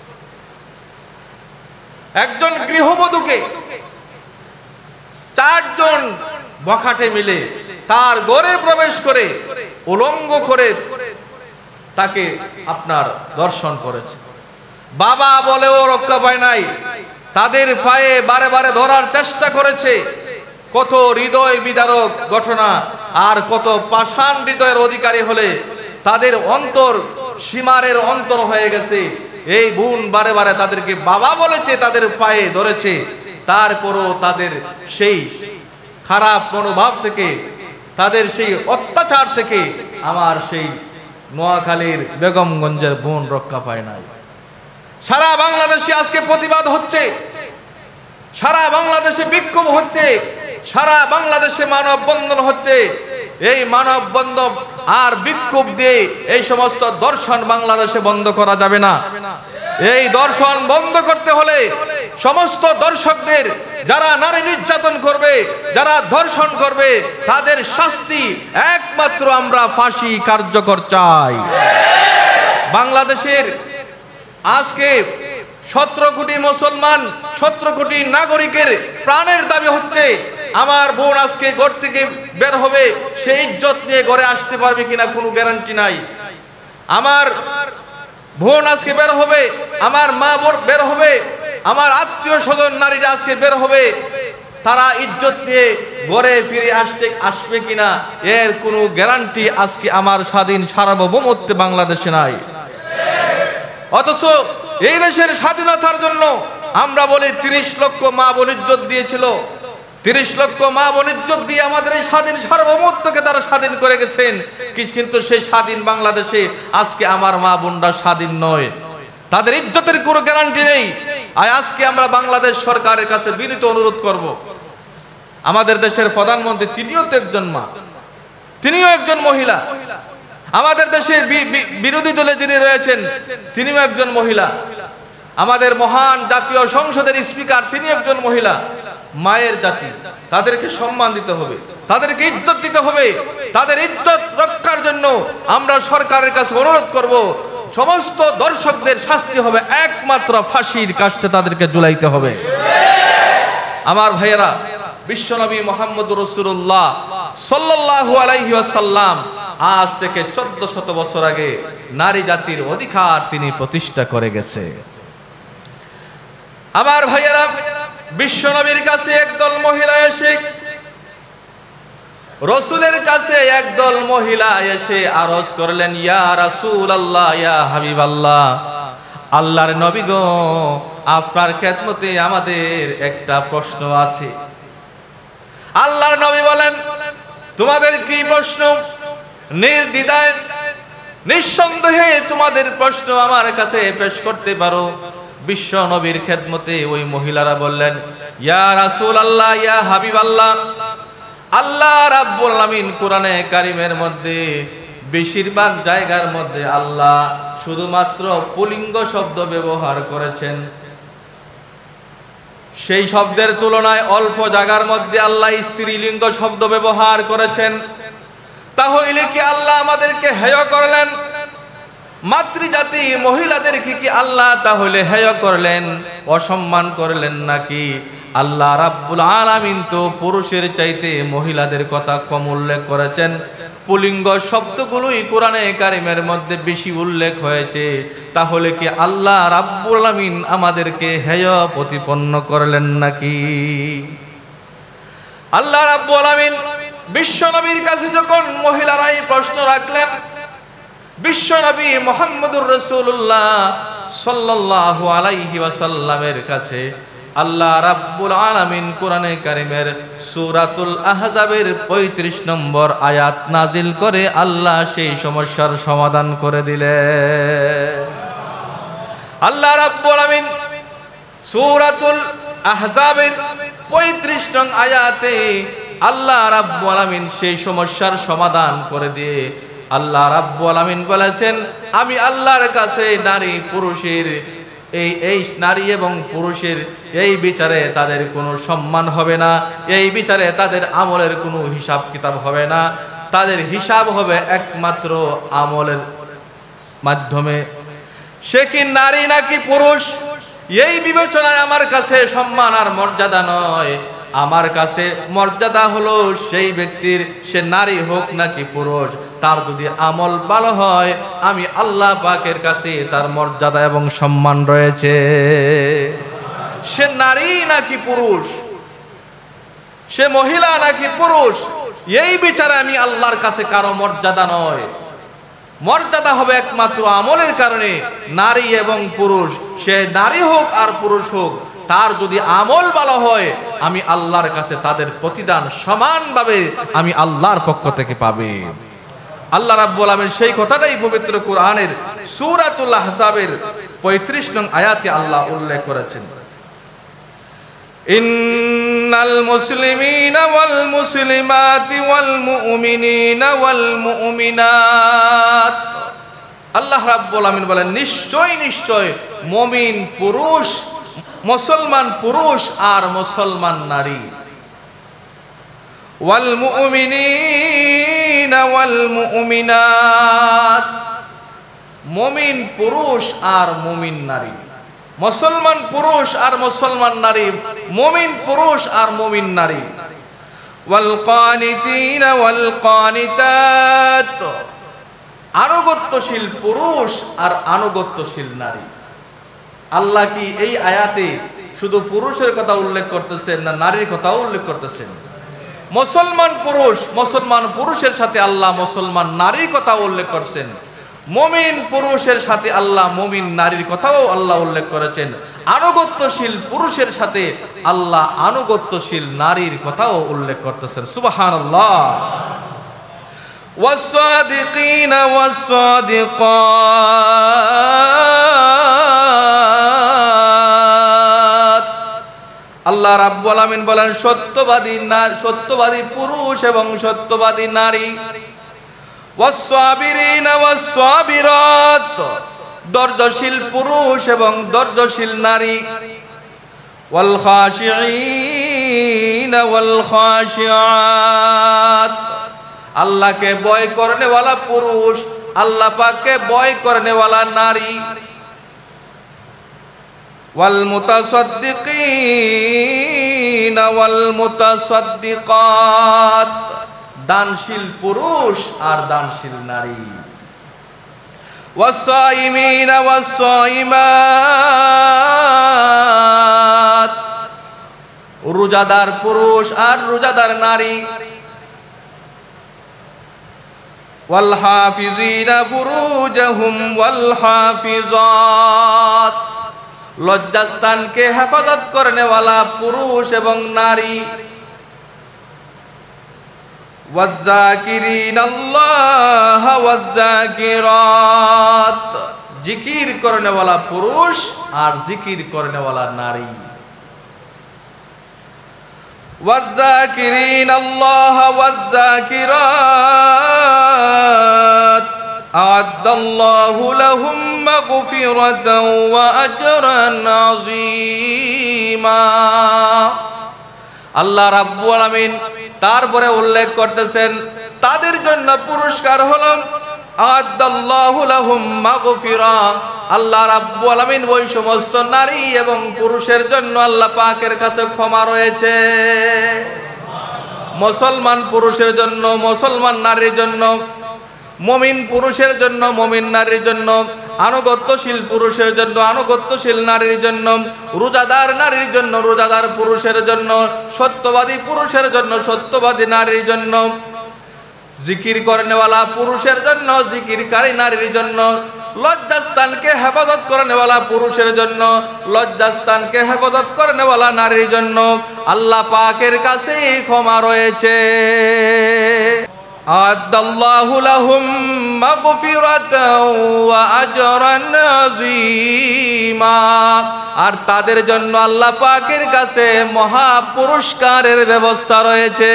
একজন গৃহবধূকে 4 জন বখাটে মিলে তার ঘরে প্রবেশ করে উলঙ্গ করে তাকে দর্শন করেছে। বাবা বলেও রক্ষা পায় নাই, তাদের পায়ে বারে বারে ধরার চেষ্টা করেছে। কত হৃদয় বিদারক ঘটনা, আর কত পাষাণ হৃদয়ের অধিকারী হলে তাদের অন্তর সীমারের অন্তর হয়ে গেছে। এই বোন বারে বারে তাদেরকে বাবা বলেছে, তাদের পায়ে ধরেছে, তারপরও তাদের সেই খারাপ মনোভাব থেকে, তাদের সেই অত্যাচার থেকে আমার সেই নোয়াখালীর বেগমগঞ্জের বোন রক্ষা পায় নাই। সারা বাংলাদেশে আজকে প্রতিবাদ হচ্ছে, সারা বাংলাদেশে বিক্ষোভ হচ্ছে, সারা বাংলাদেশে মানববন্ধন হচ্ছে। এই মানববন্ধন আর বিক্ষোভ দিয়ে এই সমস্ত দর্শন বাংলাদেশে বন্ধ করা যাবে না। এই দর্শন বন্ধ করতে হলে সমস্ত দর্শকদের, যারা নারী নির্যাতন করবে, যারা ধর্ষণ করবে, তাদের শাস্তি একমাত্র আমরা ফাঁসি কার্যকর চাই। বাংলাদেশের আজকে 17 কোটি মুসলমান, 17 কোটি নাগরিকের প্রাণের দাবি হচ্ছে, আমার বোন আজকে ঘর থেকে বের হবে, সেই ইজ্জত নিয়ে ঘরে আসতে পারবে কিনা কোনো গ্যারান্টি নাই। আমার বোন আজকে বের হবে, আমার মা বোন বের হবে, আমার আত্মীয় স্বজন নারীরা আজকে বের হবে, তারা ইজ্জত নিয়ে ঘরে ফিরে আসবে কিনা এর কোনো গ্যারান্টি আজকে আমার স্বাধীন সার্বভৌমত্ব বাংলাদেশে নাই। অথচ এই দেশের স্বাধীনতার জন্য আমরা বলি 30 লক্ষ মা বোন ইজ্জত দিয়েছিল, 30 লক্ষ মা বোন ইজ্জত দিয়ে আমাদের এই স্বাধীন সার্বভৌমত্বকে তারা স্বাধীন করে গেছেন। কিন্তু সেই স্বাধীন বাংলাদেশে আজকে আমার মা বোনরা স্বাধীন নয়, তাদের ইজ্জতের কোনো গ্যারান্টি নেই। আর আজকে আমরা বাংলাদেশ সরকারের কাছে বিনীত অনুরোধ করব, আমাদের দেশের প্রধানমন্ত্রী তিনিও তো একজন মা, তিনিও একজন মহিলা। আমাদের দেশের বিরোধী দলে যিনি রয়েছেন তিনিও একজন মহিলা। আমাদের মহান জাতীয় সংসদের স্পিকার তিনি একজন মহিলা। মায়ের জাতি, তাদেরকে সম্মান দিতে হবে, তাদেরকে ইজ্জত দিতে হবে। তাদের ইজ্জত রক্ষার জন্য আমরা সরকারের কাছে অনুরোধ করব, সমস্ত দর্শকদের শাস্তি হবে একমাত্র ফাঁসির কাস্টে তাদেরকে ঝুলাইতে হবে। আমার ভাইয়েরা, বিশ্বনবী মুহাম্মদুর রাসূলুল্লাহ সাল্লাল্লাহু আলাইহি ওয়াসাল্লাম আজ থেকে 1400 বছর আগে নারী জাতির অধিকার তিনি প্রতিষ্ঠা করে গেছে। আমার ভাইয়েরা, বিশ্বনবীর কাছে একদল মহিলা এসে, রাসূলের কাছে একদল মহিলা এসে আরজ করলেন, ইয়া রাসূলুল্লাহ, ইয়া হাবিবাল্লাহ, আল্লাহর নবী গো, আপনার খেদমতে আমাদের একটা প্রশ্ন আছে। আল্লাহর নবী বলেন, তোমাদের কি প্রশ্ন? নির্দ্বিধায় নিঃসন্দেহে তোমাদের প্রশ্ন আমার কাছে পেশ করতে পারো। বিশ্ব নবীর খেদমতে ওই মহিলারা বললেন, ইয়া রাসূলুল্লাহ, ইয়া হাবিবাল্লাহ, আল্লাহ রাব্বুল আলামিন কোরআনে কারিমের মধ্যে বেশিরভাগ জায়গার মধ্যে আল্লাহ শুধুমাত্র পুল্লিঙ্গ শব্দ ব্যবহার করেছেন। সেই শব্দের তুলনায় অল্প জায়গার মধ্যে আল্লাহ স্ত্রীলিঙ্গ শব্দ ব্যবহার করেছেন। তাহলে কি আল্লাহ আমাদেরকে হেয় করলেন? মাতৃজাতি মহিলাদেরকে কি আল্লাহ তাহলে হেয় করলেন, অসম্মান করলেন নাকি? আল্লাহ রাব্বুল আলামিন তো পুরুষের চাইতে মহিলাদের কথা কম উল্লেখ করেছেন। পুল্লিঙ্গ শব্দগুলোই কোরআনে কারিমের মধ্যে বেশি উল্লেখ হয়েছে। তাহলে কি আল্লাহ রাব্বুল আলামিন আমাদেরকে হেয় প্রতিপন্ন করলেন নাকি? আল্লাহ রাব্বুল আলামিন বিশ্বনবীর কাছে যখন মহিলারাই প্রশ্ন রাখলেন, বিশ্বনবী মুহাম্মদুর রাসূলুল্লাহ সাল্লাল্লাহু আলাইহি ওয়াসাল্লামের কাছে আল্লাহ রাব্বুল আলামিন কোরআনে কারিমের সূরাতুল আহজাবের ৩৫ নম্বর আয়াত নাজিল করে আল্লাহ সেই সমস্যার সমাধান করে দিলেন। আল্লাহ রাব্বুল আলামিন সূরাতুল আহজাবের ৩৫ নং আয়াতে আল্লাহ রাব্বুল আলামিন সেই সমস্যার সমাধান করে দিয়ে আল্লাহ রাব্বুল আলামিন বলেছেন, আমি আল্লাহর কাছে নারী পুরুষের এই নারী এবং পুরুষের এই বিচারে তাদের কোনো সম্মান হবে না, এই বিচারে তাদের আমলের কোনো হিসাব কিতাব হবে না। তাদের হিসাব হবে একমাত্র আমলের মাধ্যমে। সে কি নারী নাকি পুরুষ, এই বিবেচনায় আমার কাছে সম্মান আর মর্যাদা নয়। আমার কাছে মর্যাদা হলো সেই ব্যক্তির, সে নারী হোক নাকি পুরুষ, তার যদি আমল ভালো হয় আমি আল্লাহ পাকের কাছে তার মর্যাদা এবং সম্মান রয়েছে। সে নারী নাকি পুরুষ, সে মহিলা নাকি পুরুষ, এই বিচারে আমি আল্লাহর কাছে কারো মর্যাদা নয়। মর্যাদা হবে একমাত্র আমলের কারণে। নারী এবং পুরুষ, সে নারী হোক আর পুরুষ হোক, তার যদি আমল ভালো হয় আমি আল্লাহর কাছে তাদের প্রতিদান সমানভাবে আমি আল্লাহর পক্ষ থেকে পাবে। আল্লাহ রাব্বুল আলামিন সেই কথাটাই পবিত্র কোরআনের সূরাতুল আহজাবের ৩৫ নং আয়াতে আল্লাহ উল্লেখ করেছেন, ইন্নাল মুসলিমিনা ওয়াল মুসলিমাতি ওয়াল মুমিনিনা ওয়াল মুমিনাত। আল্লাহ রাব্বুল আলামিন বলেন, নিশ্চয় নিশ্চয় মুমিন পুরুষ, মুসলমান পুরুষ আর মুসলমান নারী, ওয়াল মুমিনিনা ওয়াল মুমিনাত, মুমিন পুরুষ আর মুমিন নারী, মুসলমান পুরুষ আর মুসলমান নারী, মুমিন পুরুষ আর মুমিন নারী, ওয়াল কানিতিনা ওয়াল কানিতাত, আনুগত্যশীল পুরুষ আর আনুগত্যশীল নারী। আল্লাহ কি এই আয়াতে শুধু পুরুষের কথা উল্লেখ করতেছেন না নারীর কথাও উল্লেখ করতেছেন? মুসলমান পুরুষ, মুসলমান পুরুষের সাথে আল্লাহ মুসলমান নারীর কথা উল্লেখ করছেন। মুমিন পুরুষের সাথে আল্লাহ মুমিন নারীর কথাও আল্লাহ উল্লেখ করেছেন। আনুগত্যশীল পুরুষের সাথে আল্লাহ আনুগত্যশীল নারীর কথাও উল্লেখ করতেছেন। সুবহানাল্লাহ। ওয়াস-সাদিকিনা ওয়াস-সাদিকাত, আল্লাহ রাব্বুল আলামিন বলেন সত্যবাদী পুরুষ এবং সত্যবাদী নারী, ওয়াস-সাবিরিনা ওয়াস-সাবিরাত, ধৈর্যশীল পুরুষ এবং ধৈর্যশীল নারী, ওয়াল খাশিঈনা ওয়াল খাশিআত, আল্লাহকে ভয় করনেওয়ালা পুরুষ, আল্লাহ পাককে ভয় করনেওয়ালা নারী, ওয়াল মুতাসাদ্দিকিনা ওয়াল মুতাসাদ্দিকাত, দানশীল পুরুষ আর দানশীল নারী, ওয়াস-সাইমিনা ওয়াস-সাইমাত, রোজাদার পুরুষ আর রোজাদার নারী, ওয়াল হাফিজিনা ফুরুজাহুম ওয়াল হাফিজাত, লজ্জাস্থানকে হেফাজত করনেওয়ালা পুরুষ এবং নারী, ওয়াজ-জাকিরিনাল্লাহ ওয়াজ-জাকিরাত, জিকির করনেওয়ালা পুরুষ আর জিকির করনেওয়ালা নারী, والذاكرين الله والذاكرات أعد الله لهم مغفرة وأجرا عظيما আল্লাহ রাব্বুল আলামিন তারপরে উল্লেখ করতেছেন তাদের জন্য পুরস্কার হলো আ'আদাল্লাহু লাহুম মাগফিরা। আল্লাহ রাব্বুল আলামিন ওই সমস্ত নারী এবং পুরুষের জন্য আল্লাহ পাকের কাছে ক্ষমা রয়েছে। মুসলমান পুরুষের জন্য, মুসলমান নারীর জন্য, মুমিন পুরুষের জন্য, মুমিন নারীর জন্য, আনুগত্যশীল পুরুষের জন্য, আনুগত্যশীল নারীর জন্য, রোজাদার নারীর জন্য, রোজাদার পুরুষের জন্য, সত্যবাদী পুরুষের জন্য, সত্যবাদী নারীর জন্য, জিকির করেনেওয়ালা পুরুষের জন্য, জিকিরকারী নারীর জন্য, লজ্জাস্থানকে হেফাজত করেনেওয়ালা পুরুষের জন্য, লজ্জাস্থানকে হেফাজত করেনেওয়ালা নারীর জন্য আল্লাহ পাকের কাছে ক্ষমা রয়েছে। আ'আদাল্লাহু লাহুম মাগফিরাতাও ওয়া আজরান আযীমা। আর তাদের জন্য আল্লাহ পাকের কাছে মহা পুরস্কারের ব্যবস্থা রয়েছে।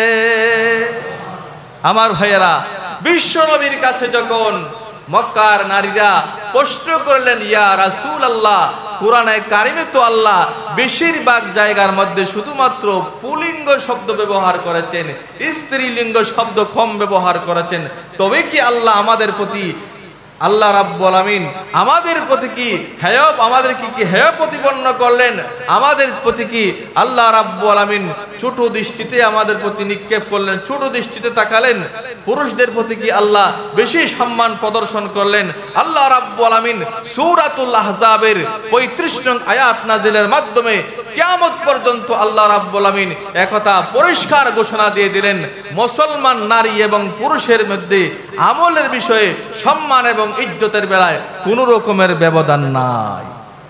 আমার ভাইয়েরা, বিশ্ব নবীর কাছে যখন মক্কার নারীরা প্রশ্ন করলেন, ইয়া রাসূলুল্লাহ, কোরআনে কারিমে তো আল্লাহ বেশিরভাগ জায়গার মধ্যে শুধুমাত্র পুলিঙ্গ শব্দ ব্যবহার করেছেন, স্ত্রীলিঙ্গ শব্দ কম ব্যবহার করেছেন, তবে কি আল্লাহ আমাদের প্রতি, আল্লাহ রাব্বুল আলামিন আমাদের প্রতি কি হেয়, আমাদেরকে কি হেয় প্রতিপন্ন করলেন? আমাদের প্রতি কি আল্লাহ রাব্বুল আলামিন ছোট দৃষ্টিতে আমাদের প্রতি নিক্ষেপ করলেন, ছোট দৃষ্টিতে তাকালেন? পুরুষদের প্রতি কি আল্লাহ বেশি সম্মান প্রদর্শন করলেন? আল্লাহ রাব্বুল আলামিন সূরাতুল আহজাবের ৩৫ নং আয়াত নাজিলের মাধ্যমে কিয়ামত পর্যন্ত আল্লাহ রাব্বুল আলামিন একথা পরিষ্কার ঘোষণা দিয়ে দিলেন, মুসলমান নারী এবং পুরুষের মধ্যে আমলের বিষয়ে, সম্মান এবং ইজ্জতের বেলায় কোনো রকমের ব্যবধান নাই।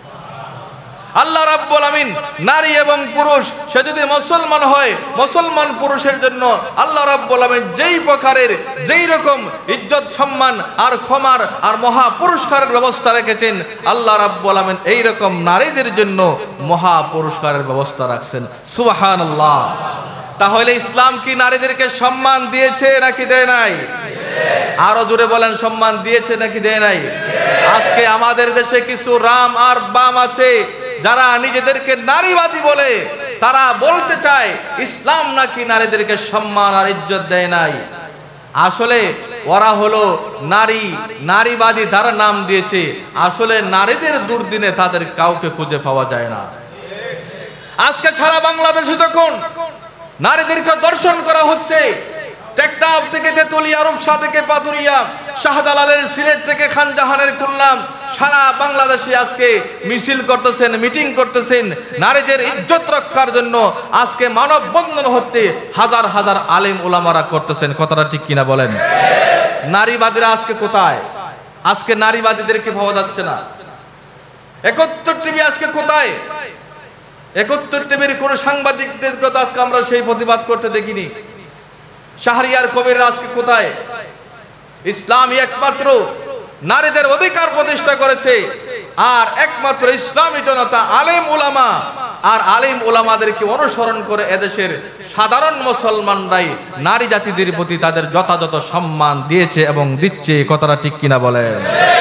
আল্লাহ রাব্বুল আলামিন নারী এবং পুরুষ, সে যদি মুসলমান হয়, মুসলমান পুরুষের জন্য আল্লাহ রাব্বুল আলামিন যেই প্রকারের, যেই রকম ইজ্জত, সম্মান আর ক্ষমার আর মহা পুরস্কারের ব্যবস্থা রেখেছেন, আল্লাহ রাব্বুল আলামিন এই রকম নারীদের জন্য মহা পুরস্কারের ব্যবস্থা রাখছেন। সুবহানাল্লাহ। তাহলে ইসলাম কি নারীদেরকে সম্মান দিয়েছে নাকি দেয় নাই? আরো জোরে বলেন, সম্মান দিয়েছে নাকি দেয় নাই? আজকে আমাদের দেশে কিছু রাম আর বাম আছে যারা নিজেদেরকে নারীবাদী বলে, তারা বলতে চায় ইসলাম নাকি নারীদেরকে সম্মান আর ইজ্জত দেয় নাই। আসলে ওরা হলো নারীবাদী, তারা নাম দিয়েছে, আসলে নারীদের দুর্দিনে তাদের কাউকে খুঁজে পাওয়া যায় না। আজকে সারা বাংলাদেশে যখন নারীদেরকে দর্শন করা হচ্ছে, টেকনাফ থেকে তেতুলিয়া, রূপসা থেকে পাতুরিয়া, শাহজালালের সিলেট থেকে খানজাহানের খুলনা, সারা বাংলাদেশে আজকে মিছিল করতেছেন, মিটিং করতেছেন, নারীদের ইজ্জত রক্ষার জন্য আজকে মানববন্ধন হচ্ছে, হাজার হাজার আলেম ওলামারা করতেছেন। কথাটা ঠিক কিনা বলেন? নারীবাদীরা আজকে কোথায়? আজকে নারীবাদীদেরকে পাওয়া যাচ্ছে না। ৭১ টিভি আজকে কোথায়? ৭১ টিভির কোন সাংবাদিকদের কথা আজকে আমরা সেই প্রতিবাদ করতে দেখিনি। শাহরিয়ার কবির আজকে কোথায়? ইসলামী একমাত্র নারীদের অধিকার প্রতিষ্ঠা করেছে, আর একমাত্র ইসলামী জনতা আলেম উলামা, আর আলেম উলামাদেরকে অনুসরণ করে এদেশের সাধারণ মুসলমানরাই নারী জাতিদের প্রতি তাদের যথাযথ সম্মান দিয়েছে এবং দিচ্ছে। কথাটা ঠিক কিনা বলেন?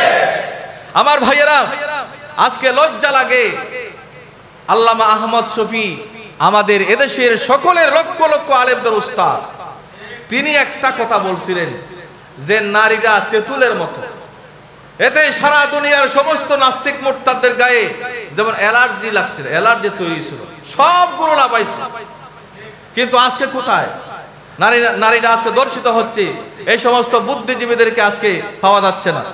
আমার ভাইয়েরা, আজকে লজ্জা লাগে, আল্লামা আহমদ শফি আমাদের এদেশের সকলের লক্ষ লক্ষ আলেমদের উস্তাদ, তিনি একটা কথা বলছিলেন যে নারীরা তেঁতুলের মতো, এতে সারা দুনিয়ার সমস্ত নাস্তিক মুরতাদদের গায়ে যেমন অ্যালার্জি লাগছিল, অ্যালার্জি তৈরি ছিল, সবগুলো লাগাইছে। কিন্তু আজকে কোথায়? নারীরা আজকে দর্শিত হচ্ছে, এই সমস্ত বুদ্ধিজীবীদেরকে আজকে পাওয়া যাচ্ছে না।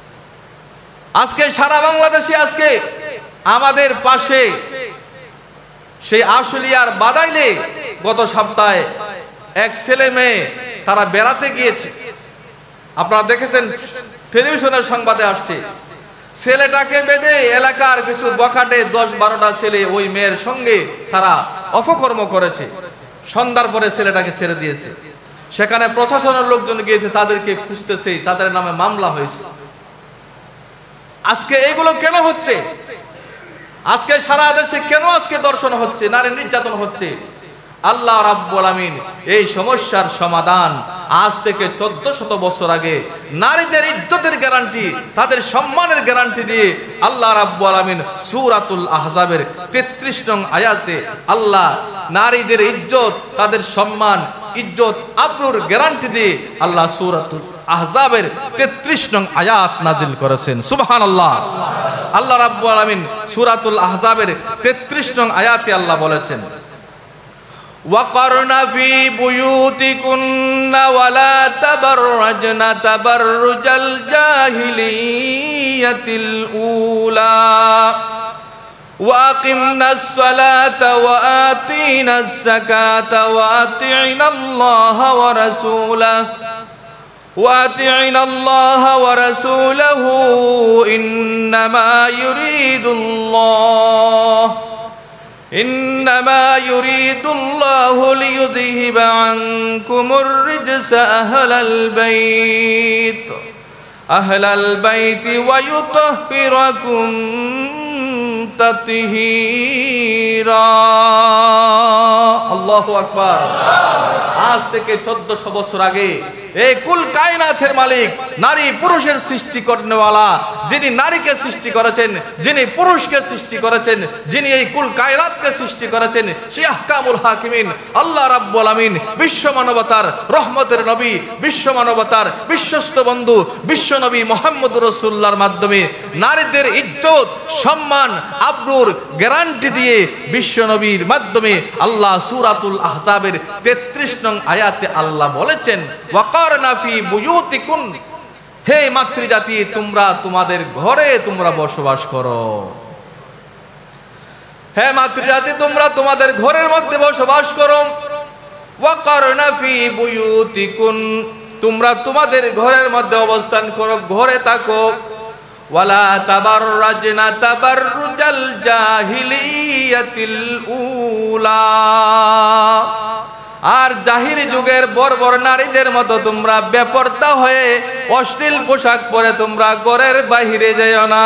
আজকে সারা বাংলাদেশে আজকে আমাদের পাশে সেই আশুলিয়ার বাদাইলে গত সপ্তাহে এক ছেলে মেয়ে তারা বেড়াতে গিয়েছে, আপনারা দেখেছেন, টেলিভিশনের সংবাদে আসছে। ছেলেটাকে বেঁধে এলাকার কিছু বখাটে ১০-১২টা ছেলে ওই মেয়ের সঙ্গে তারা অপকর্ম করেছে। সন্ধ্যার পরে ছেলেটাকে ছেড়ে দিয়েছে। সেখানে প্রশাসনের লোকজন গিয়েছে, তাদেরকে খুঁজতেছে, তাদের নামে মামলা হয়েছে। আজকে এগুলো কেন হচ্ছে? আজকে সারা দেশে কেন আজকে দর্শন হচ্ছে, নারী নির্যাতন হচ্ছে? আল্লাহ রাব্বুল আমিন এই সমস্যার সমাধান আজ থেকে 1400 বছর আগে নারীদের ইজ্জতের গ্যারান্টি, তাদের সম্মানের গ্যারান্টি দিয়ে আল্লাহ রাব্বুল আমিন সূরাতুল আহজাবের 33 নং আয়াতে আল্লাহ নারীদের ইজ্জত, তাদের সম্মান, ইজ্জত আবরুর গ্যারান্টি দিয়ে আল্লাহ সূরাতুল আহজাবের 33 নং আয়াত নাজিল করেছেন। সুবহানাল্লাহ। আল্লাহ রাব্বুল আমিন সূরাতুল আহজাবের 33 নং আয়াতে আল্লাহ বলেছেন, وَقَرْنَ فِي بُيُوتِكُنَّ وَلَا تَبَرَّجْنَ تَبَرُّجَ الْجَاهِلِيَّةِ الْأُولَى وَأَقِمْنَا الصَّلَاةَ وَآتِينَا الزَّكَاةَ وَأَطِعْنَا اللَّهَ وَرَسُولَهُ إنما يريد الله ليذهب عنكم الرجس أهل البيت ويطهركم تطهيرا। আল্লাহু আকবার। আজ থেকে 1400 বছর আগে এই কুল কায়নাতের মালিক, নারী পুরুষের সৃষ্টি করনেওয়ালা, যিনি নারীকে সৃষ্টি করেছেন, যিনি পুরুষকে সৃষ্টি করেছেন, যিনি এই কুল কায়নাতকে সৃষ্টি করেছেন, সেই আহকামুল হাকিমিন আল্লাহ রাব্বুল আমিন বিশ্ব মানবতার রহমতের নবী, বিশ্ব মানবতার বিশ্বস্ত বন্ধু বিশ্ব নবী মুহাম্মদুর রাসূলুল্লাহর মাধ্যমে নারীদের ইজ্জত, সম্মান, আবরুর গ্যারান্টি দিয়ে বিশ্ব নবীর মাধ্যমে আল্লাহ সূরাতুল আহজাবের 33 নং আয়াতে আল্লাহ বলেছেন, ওয়াকারনা ফি বুয়ুতিকুন, হে মাতৃজাতি তোমরা তোমাদের ঘরে তোমরা বসবাস করো। হে মাতৃজাতি তোমরা তোমাদের ঘরের মধ্যে বসবাস করো। ওয়াকারনা ফি বুয়ুতিকুন, তোমরা তোমাদের ঘরের মধ্যে অবস্থান করো, ঘরে থাকো। ওয়ালা তাবাররাজনা তাবাররুজাল জাহিলিয়াতিল উলা, আর জাহিলি যুগের বর্বর নারীদের মতো তোমরা বেপরদা হয়ে অশ্লীল পোশাক পরে তোমরা ঘরের বাহিরে যেও না।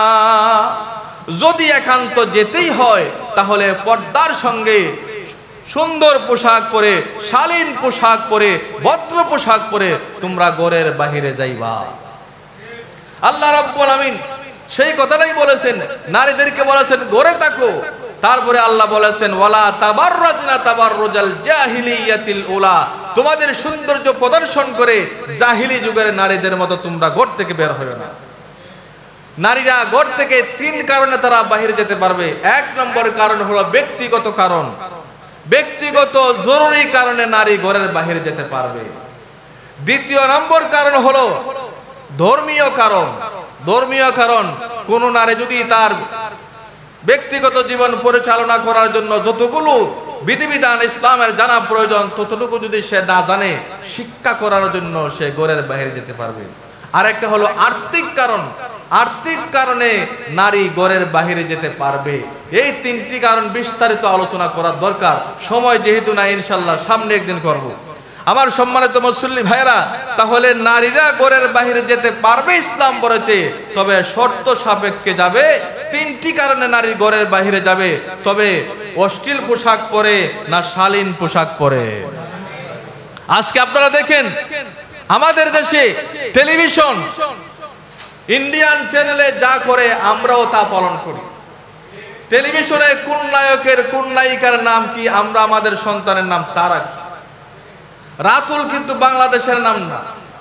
যদি একান্ত যেতেই হয় তাহলে পর্দার সঙ্গে সুন্দর পোশাক পরে, শালীন পোশাক পরে, ভদ্র পোশাক পরে তোমরা ঘরের বাহিরে যাইবা। আল্লাহ রাব্বুল আমিন সেই কথাটাই বলেছেন, নারীদেরকে বলেছেন ঘরে থাকো। তারপরে আল্লাহ বলেছেন, ওয়ালা তাবাররাজনা তাবাররুজাল জাহিলিয়াতিল উলা, তোমাদের সৌন্দর্য প্রদর্শন করে জাহিলি যুগের নারীদের মতো তোমরা ঘর থেকে বের হবে না। নারীরা ঘর থেকে 3 কারণে তারা বাহিরে যেতে পারবে। 1 নম্বর কারণ হলো ব্যক্তিগত কারণ, ব্যক্তিগত জরুরি কারণে নারী ঘরের বাহিরে যেতে পারবে। 2 নম্বর কারণ হলো ধর্মীয় কারণ। ধর্মীয় কারণ, কোন নারী যদি তার ব্যক্তিগত জীবন পরিচালনা করার জন্য যতগুলো বিধিবিধান ইসলামের জানা প্রয়োজন ততটুকু যদি সে না জানে, শিক্ষা করার জন্য সে ঘরের বাইরে যেতে পারবে। আর একটা হলো আর্থিক কারণ, আর্থিক কারণে নারী ঘরের বাইরে যেতে পারবে। এই 3টি কারণ বিস্তারিত আলোচনা করার দরকার, সময় যেহেতু না, ইনশাল্লাহ সামনে একদিন করব। আমার সম্মানিত মুসল্লি ভাইরা, তাহলে নারীরা ঘরের বাইরে যেতে পারবে ইসলাম বলেছে, তবে শর্ত সাপেক্ষে যাবে। 3টি কারণে নারী ঘরের বাইরে যাবে, তবে অশ্লীল পোশাক পরে না শালীন পোশাক পরে। আজকে আপনারা দেখেন আমাদের দেশে টেলিভিশন, ইন্ডিয়ান চ্যানেলে যা করে আমরাও তা পালন করি। টেলিভিশনে কোন নায়কের কোন নায়িকার নাম কি আমরা আমাদের সন্তানের নাম তা রাখি। রাতুল কিন্তু বাংলাদেশের নাম না,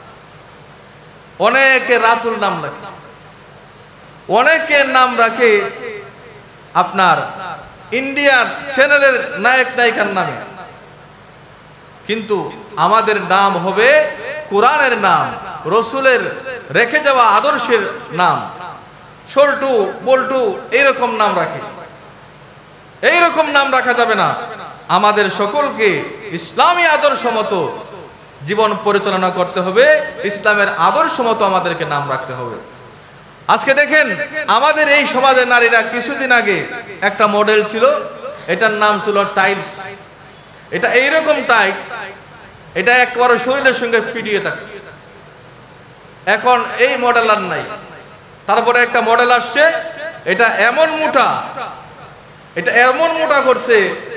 অনেকে রাতুল নাম রাখে, অনেকের নাম রাখে আপনার ইন্ডিয়ান চ্যানেলের নায়ক নায়িকার নামে। কিন্তু আমাদের নাম হবে কোরআনের নাম, রসুলের রেখে যাওয়া আদর্শের নাম। সল্টু বল্টু এইরকম নাম রাখে, এইরকম নাম রাখা যাবে না। আমাদের সকলকে ইসলামী আদর্শ মতো জীবন পরিচালনা করতে হবে, ইসলামের আদর্শ মতো আমাদেরকে নাম রাখতে হবে। আজকে দেখেন আমাদের এই সমাজের নারীরা, কিছুদিন আগে একটা মডেল ছিল, এটার নাম ছিল টাইলস। এটা এইরকম টাইট, এটা একবারে শরীরের সঙ্গে পিটিয়ে থাকে। এখন এই মডেল আর নাই। তারপরে একটা মডেল আসছে, এটা এমন মোটা, এটা এমন মোটা করছে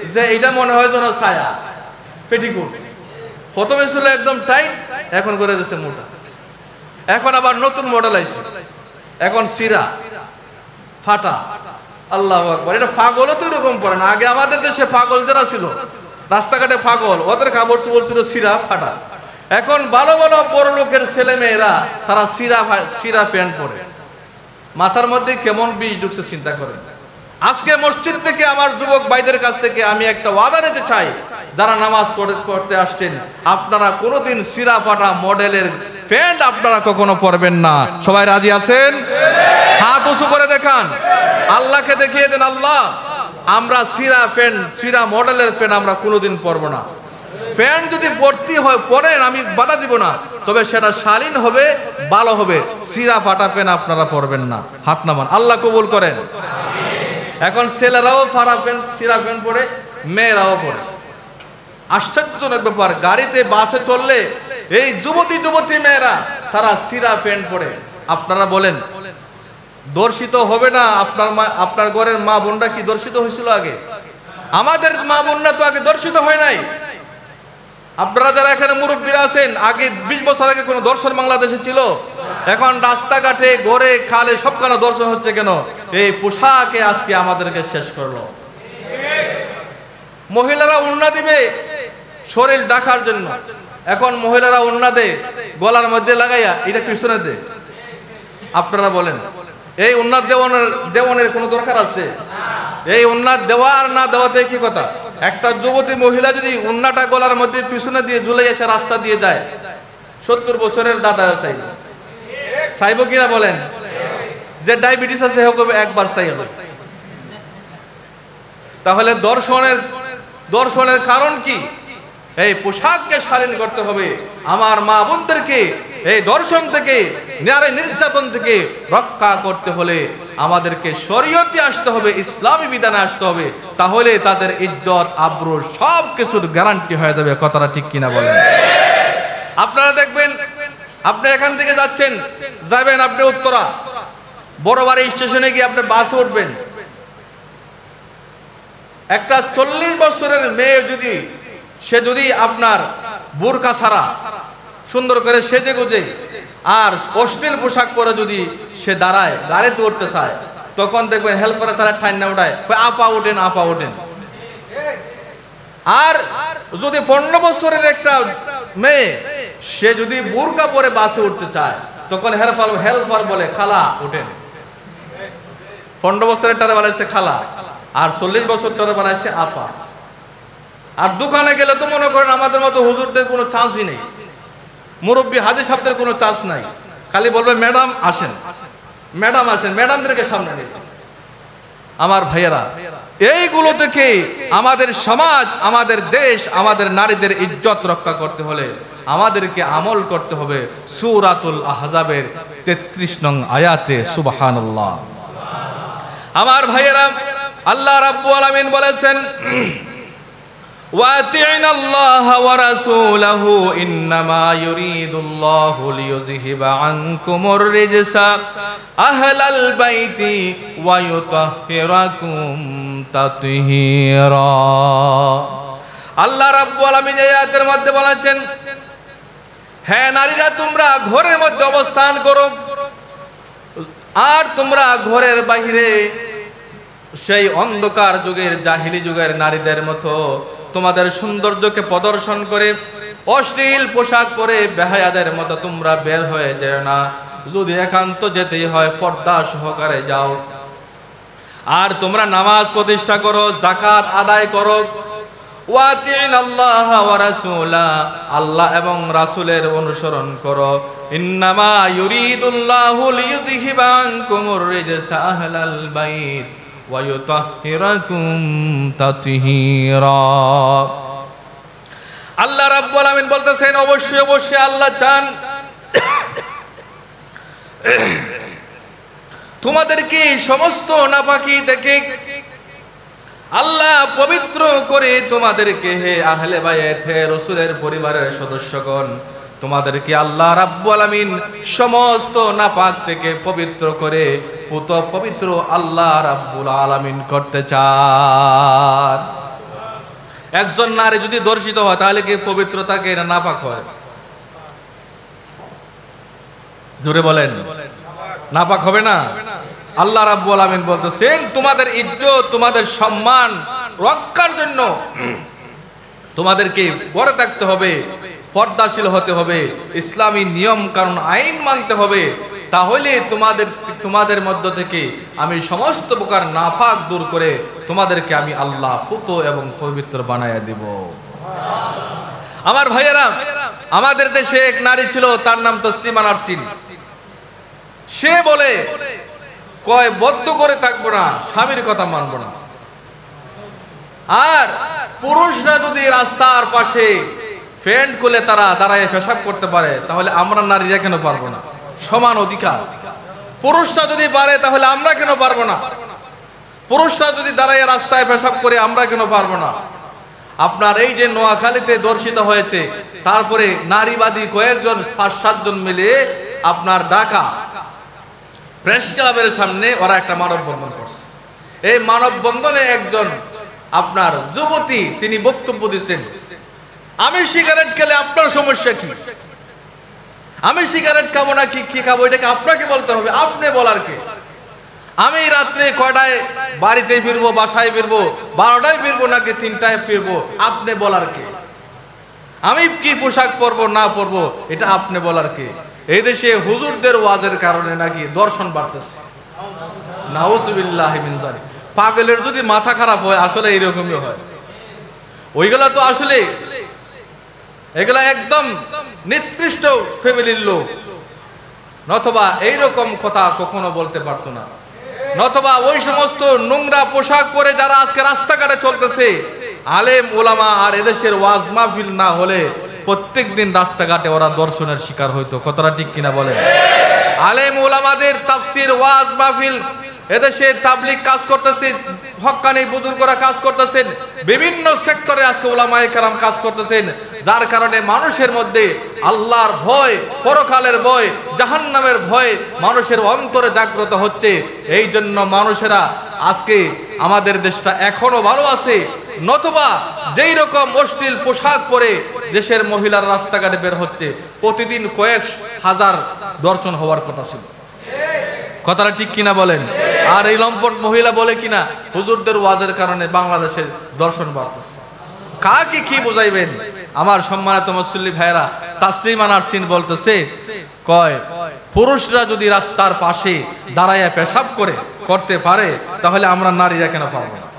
যে এটা মনে হয় যেন ছায়া পেটিকোট। প্রথমে ছিল একদম টাইট, এখন করে দিয়েছে মোটা। এখন আবার নতুন মডেল আইছে, এখন সিরা ফাটা। আল্লাহু আকবার। এটা পাগলও তো এরকম পরে না। আগে আমাদের দেশে পাগল যারা ছিল, রাস্তাঘাটে পাগল, ওদের কাপড় চোপড় ছিল সিরা ফাটা। এখন ভালো ভালো বড় লোকের ছেলে মেয়েরা তারা সিরা প্যান্ট পরে। মাথার মধ্যে কেমন বিষ ঢুকছে চিন্তা করেন। আজকে মসজিদ থেকে আমার যুবক ভাইদের কাছ থেকে আমি একটা ওয়াদা নিতে চাই, যারা নামাজ পড়তে আসছেন, আপনারা কোনোদিন সিরা ফাটা মডেলের প্যান্ট আপনারা কখনো পরবেন না। সবাই রাজি আছেন? হাত উঁচু করে দেখান, আল্লাহকে দেখিয়ে দেন, আল্লাহ আমরা সিরা মডেলের প্যান্ট আমরা কোনোদিন পরবো না। প্যান্ট যদি পরতে হয় পরেন, আমি বাধা দিব না, তবে সেটা শালীন হবে, ভালো হবে। সিরা ফাটা প্যান্ট আপনারা পরবেন না। হাত নামান, আল্লাহ কবুল করেন। এখন ছেলেরাও সিরা প্যান্ট পরে, মেয়েরাও পরে। আশ্চর্যজনক ব্যাপার, গাড়িতে বাসে চললে এই যুবতী মেয়েরা তারা সিরা প্যান্ট পরে। আপনারা বলেন দর্শিত হবে না? আপনার ঘরের মা বোনরা কি দর্শিত হয়েছিল আগে? আমাদের মা বোনরা তো আগে দর্শিত হয় নাই। আপনারা যারা এখানে মুরব্বীরা আছেন, আগে 20 বছর আগে কোনো দর্শন বাংলাদেশে ছিল? এখন রাস্তাঘাটে ঘরে খালে সবখানে দর্শন হচ্ছে কেন? এই পোশাকে আজকে আমাদেরকে শেষ করলো। মহিলারা ওড়না দিবে শরীর ঢাকার জন্য, এখন মহিলারা ওড়না দেয় গলার মধ্যে লাগাইয়া, এটা পিছনে দে। আপনারা বলেন এই ওড়না দেওয়ানের কোনো দরকার আছে? এই ওড়না দেওয়া আর না দেওয়াতে কি কথা? একটা যুবতী মহিলা যদি ওড়নাটা গলার মধ্যে পিছনে দিয়ে ঝুলে এসে রাস্তা দিয়ে যায়, 70 বছরের দাদা চাইব কিনা বলেন? যে ডায়াবেটিস আছে একবার চাইব। তাহলে দর্শনের কারণ কি? এই পোশাককে শালীন করতে হবে। আমার মা বোনদেরকে এই দর্শন থেকে, নারী নির্যাতন থেকে রক্ষা করতে হলে আমাদেরকে শরীয়তে আসতে হবে, ইসলামী বিধানে আসতে হবে। তাহলে তাদের ইজ্জত আবরুর সব কিছুর গ্যারান্টি হয়ে যাবে। কথাটা ঠিক কিনা বলেন? আপনারা দেখবেন, আপনি এখান থেকে যাবেন আপনি উত্তরা, বড়বাড়ি স্টেশনে গিয়ে আপনি বাসে উঠবেন। একটা 40 বছরের মেয়ে সে যদি আপনার বোরকা ছাড়া সুন্দর করে সেজে গুজে আর অশ্লীল পোশাক পরে যদি সে দাঁড়ায়, গাড়িতে উঠতে চায়, তখন দেখবেন হেল্পারে তারা ঠান্ডা উঠায়, আপা ওঠেন। আর যদি 15 বছরের একটা মেয়ে সে যদি বোরকা পরে বাসে উঠতে চায়, তখন হেল্পার বলে খালা ওঠেন। 15 বছরের টারে বানাইছে খালা, আর 40 বছর টারে বানাইছে আপা। আর দোকানে গেলে তো মনে করেন আমাদের মতো হুজুরদের কোনো চান্সই নেই, মুরব্বী হাজি সাহেবদের কোনো চান্স নাই। খালি বলবে ম্যাডাম আসেন, ম্যাডামদেরকে সামনে নেই। আমার ভাইয়েরা, এইগুলো থেকে আমাদের সমাজ, আমাদের দেশ, আমাদের নারীদের ইজ্জত রক্ষা করতে হলে আমাদেরকে আমল করতে হবে সূরাতুল আহজাবের 33 নং আয়াতে। সুবহানাল্লাহ। আমার ভাইয়েরা, আল্লাহ রাব্বুল আলামিন বলেছেন, وَأَطِيعُوا اللَّهَ وَرَسُولَهُ إِنَّمَا يُرِيدُ اللَّهُ لِيُذْهِبَ عَنكُمُ الرِّجْسَ أَهْلَ الْبَيْتِ وَيُطَهِّرَكُمْ تَطْهِيرًا। আল্লাহ রাব্বুল আলামিন এই আয়াতের মধ্যে বলেছেন, হ্যাঁ নারীরা তোমরা ঘরের মধ্যে অবস্থান করো, আর তোমরা ঘরের বাইরে সেই অন্ধকার যুগের জাহিলি যুগের নারীদের মতো তোমাদের সৌন্দর্যকে প্রদর্শন করে অশ্লীল পোশাক পরে বেহায়াদের মতো তোমরা বের হয়ে যেও না। যদি একান্ত যেতেই হয় পর্দা সহকারে যাও। আর তোমরা নামাজ প্রতিষ্ঠা করো, যাকাত আদায় করো। ওয়াতিনাল্লাহ ওয়া রাসূলা, আল্লাহ এবং রাসূলের অনুসরণ করো। ইন্নামা ইউরিদুল্লাহু লিইউযহিবা আনকুমুর রিজসা আহলাল বাইত ওয়া ইউতাহহিরাকুম তাতহীরা। আল্লাহ রাব্বুল আমিন বলতেছেন, অবশ্যই আল্লাহ চান তোমাদেরকে সমস্ত নাপাকি থেকে আল্লাহ পবিত্র করে তোমাদেরকে, হে আহলে বাইত, হে রাসূলের পরিবারের সদস্যগণ, তোমাদেরকে আল্লাহ রাব্বুল আলামিন সমস্ত নাপাক থেকে পবিত্র করে পবিত্র আল্লাহ রাব্বুল আলামিন করতে চান। একজন নারী যদি দর্শিত হয় তাহলে কি পবিত্র থাকে না নাপাক হয়? জোরে বলেন, নাপাক হবে না? আল্লাহ রাব্বুল আমিন বলতেছেন তোমাদের ইজ্জত তোমাদের সম্মান রক্ষার জন্য তোমাদেরকে গড়ে থাকতে হবে, পর্দাশীল হতে হবে, ইসলামী নিয়ম কানুন আইন মানতে হবে, তাহলে তোমাদের মধ্য থেকে আমি সমস্ত প্রকার নাপাক দূর করে তোমাদেরকে আমি আল্লাহ পুত এবং পবিত্র বানায়া দিব। আমার ভাইয়েরা, আমাদের দেশে এক নারী ছিল, তার নাম তসলিমা নাসরিন। সে বলে কয় বদ্ধ করে থাকবো না, স্বামীর কথা মানবো না। আর পুরুষরা যদি রাস্তার পাশে প্যান্ট খুলে তারা দাঁড়ায় পেশাব করতে পারে, তাহলে আমরা নারীরা কেন পারবো না? সমান অধিকার। পুরুষরা যদি পারে তাহলে আমরা কেন পারবো না? পুরুষরা যদি দাঁড়ায় রাস্তায় পেশাব করে আমরা কেন পারবো না? আপনার এই যে নোয়াখালীতে দর্শিত হয়েছে, তারপরে নারীবাদী কয়েকজন 5-7 জন মিলে আপনার ঢাকা প্রেস ক্লাবের সামনে ওরা একটা মানববন্ধন করছে। এই মানববন্ধনে একজন আপনার যুবতী তিনি বক্তব্য দিচ্ছেন, আমি সিগারেট খেলে আপনার সমস্যা কি? আমি সিগারেট খাবো না কি খাবো এটাকে আপনাকে বলতে হবে, আপনি বলার কে? আমি রাত্রে কয়টায় বাড়িতে ফিরবো, বাসায় ফিরবো, 12টায় ফিরবো নাকি 3টায় ফিরবো, আপনি বলার কে? আমি কি পোশাক পরবো না পরবো এটা আপনি বলার কে? এই দেশে হুজুরদের ওয়াজের কারণে নাকি দর্শন বাড়তেছে। নাউজুবিল্লাহি মিন যালিক। পাগলের যদি মাথা খারাপ হয় আসলে এইরকমই হয়। ওইগুলা তো আসলে এগুলা একদম নিকৃষ্ট ফ্যামিলির লোক, নতবা এইরকম কথা কখনো বলতে পারতো না। নতবা ওই সমস্ত নোংরা পোশাক পরে যারা আজকে রাস্তাঘাটে চলতেছে, আলেম ওলামা আর এদেশের ওয়াজ মাহফিল না হলে প্রত্যেক দিন রাস্তাঘাটে ওরা দর্শনের শিকার হইতো। কথাটা ঠিক কিনা বলেন? আলেম ওলামাদের তাফসির ওয়াজ মাহফিল, এদেশে তাবলিগ কাজ করতেছে, হক্কানি বুজুর্গরা কাজ করতেছেন, বিভিন্ন সেক্টরে আজকে উলামায়ে কেরাম কাজ করতেছেন, যার কারণে মানুষের মধ্যে আল্লাহর ভয়, পরকালের ভয়, জাহান্নামের ভয় মানুষের অন্তরে জাগ্রত হচ্ছে। এই জন্য মানুষেরা আজকে আমাদের দেশটা এখনো ভালো আছে। নতুবা যেই রকম অশ্লীল পোশাক পরে দেশের মহিলার রাস্তাঘাটে বের হচ্ছে, প্রতিদিন কয়েক হাজার দর্শন হওয়ার কথা ছিল। কথাটা ঠিক কিনা বলেন? আর এই লম্পট মহিলা বলে কিনা হুজুরদের ওয়াজের কারণে বাংলাদেশের দর্শন বাড়তেছে। কাকে কি বুঝাইবেন? আমার সম্মানিত মুসল্লি ভাইরা, তাসলিমা নাসরিন বলতেছে কয় পুরুষরা যদি রাস্তার পাশে দাঁড়ায় পেশাব করতে পারে তাহলে আমরা নারীরা কেন পারবো না?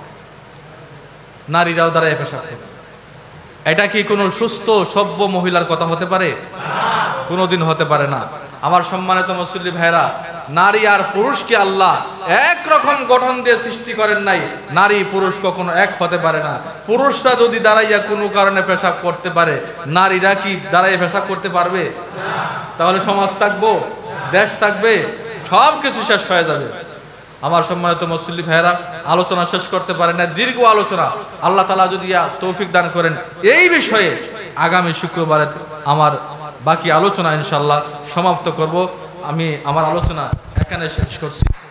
নারীরাও দাঁড়ায় পেশাব করবে। এটা কি কোনো সুস্থ সভ্য মহিলার কথা হতে পারে? কোনোদিন হতে পারে না। আমার সম্মানিত মুসল্লি ভাইরা, নারী আর পুরুষকে আল্লাহ একরকম গঠন দিয়ে সৃষ্টি করেন নাই। নারী পুরুষ কখনো এক হতে পারে না। পুরুষরা যদি দাঁড়াইয়া কোনো কারণে পেশাব করতে পারে, নারীরা কি দাঁড়াইয়া পেশাব করতে পারবে? তাহলে সমাজ থাকবো, দেশ থাকবে, সব কিছু শেষ হয়ে যাবে। আমার সম্মানিত মুসল্লি ভাইরা, আলোচনা শেষ করতে পারে না, দীর্ঘ আলোচনা। আল্লাহ তাআলা যদি তৌফিক দান করেন এই বিষয়ে আগামী শুক্রবারে আমার বাকি আলোচনা ইনশাআল্লাহ সমাপ্ত করব। আমি আমার আলোচনা এখানে শেষ করছি।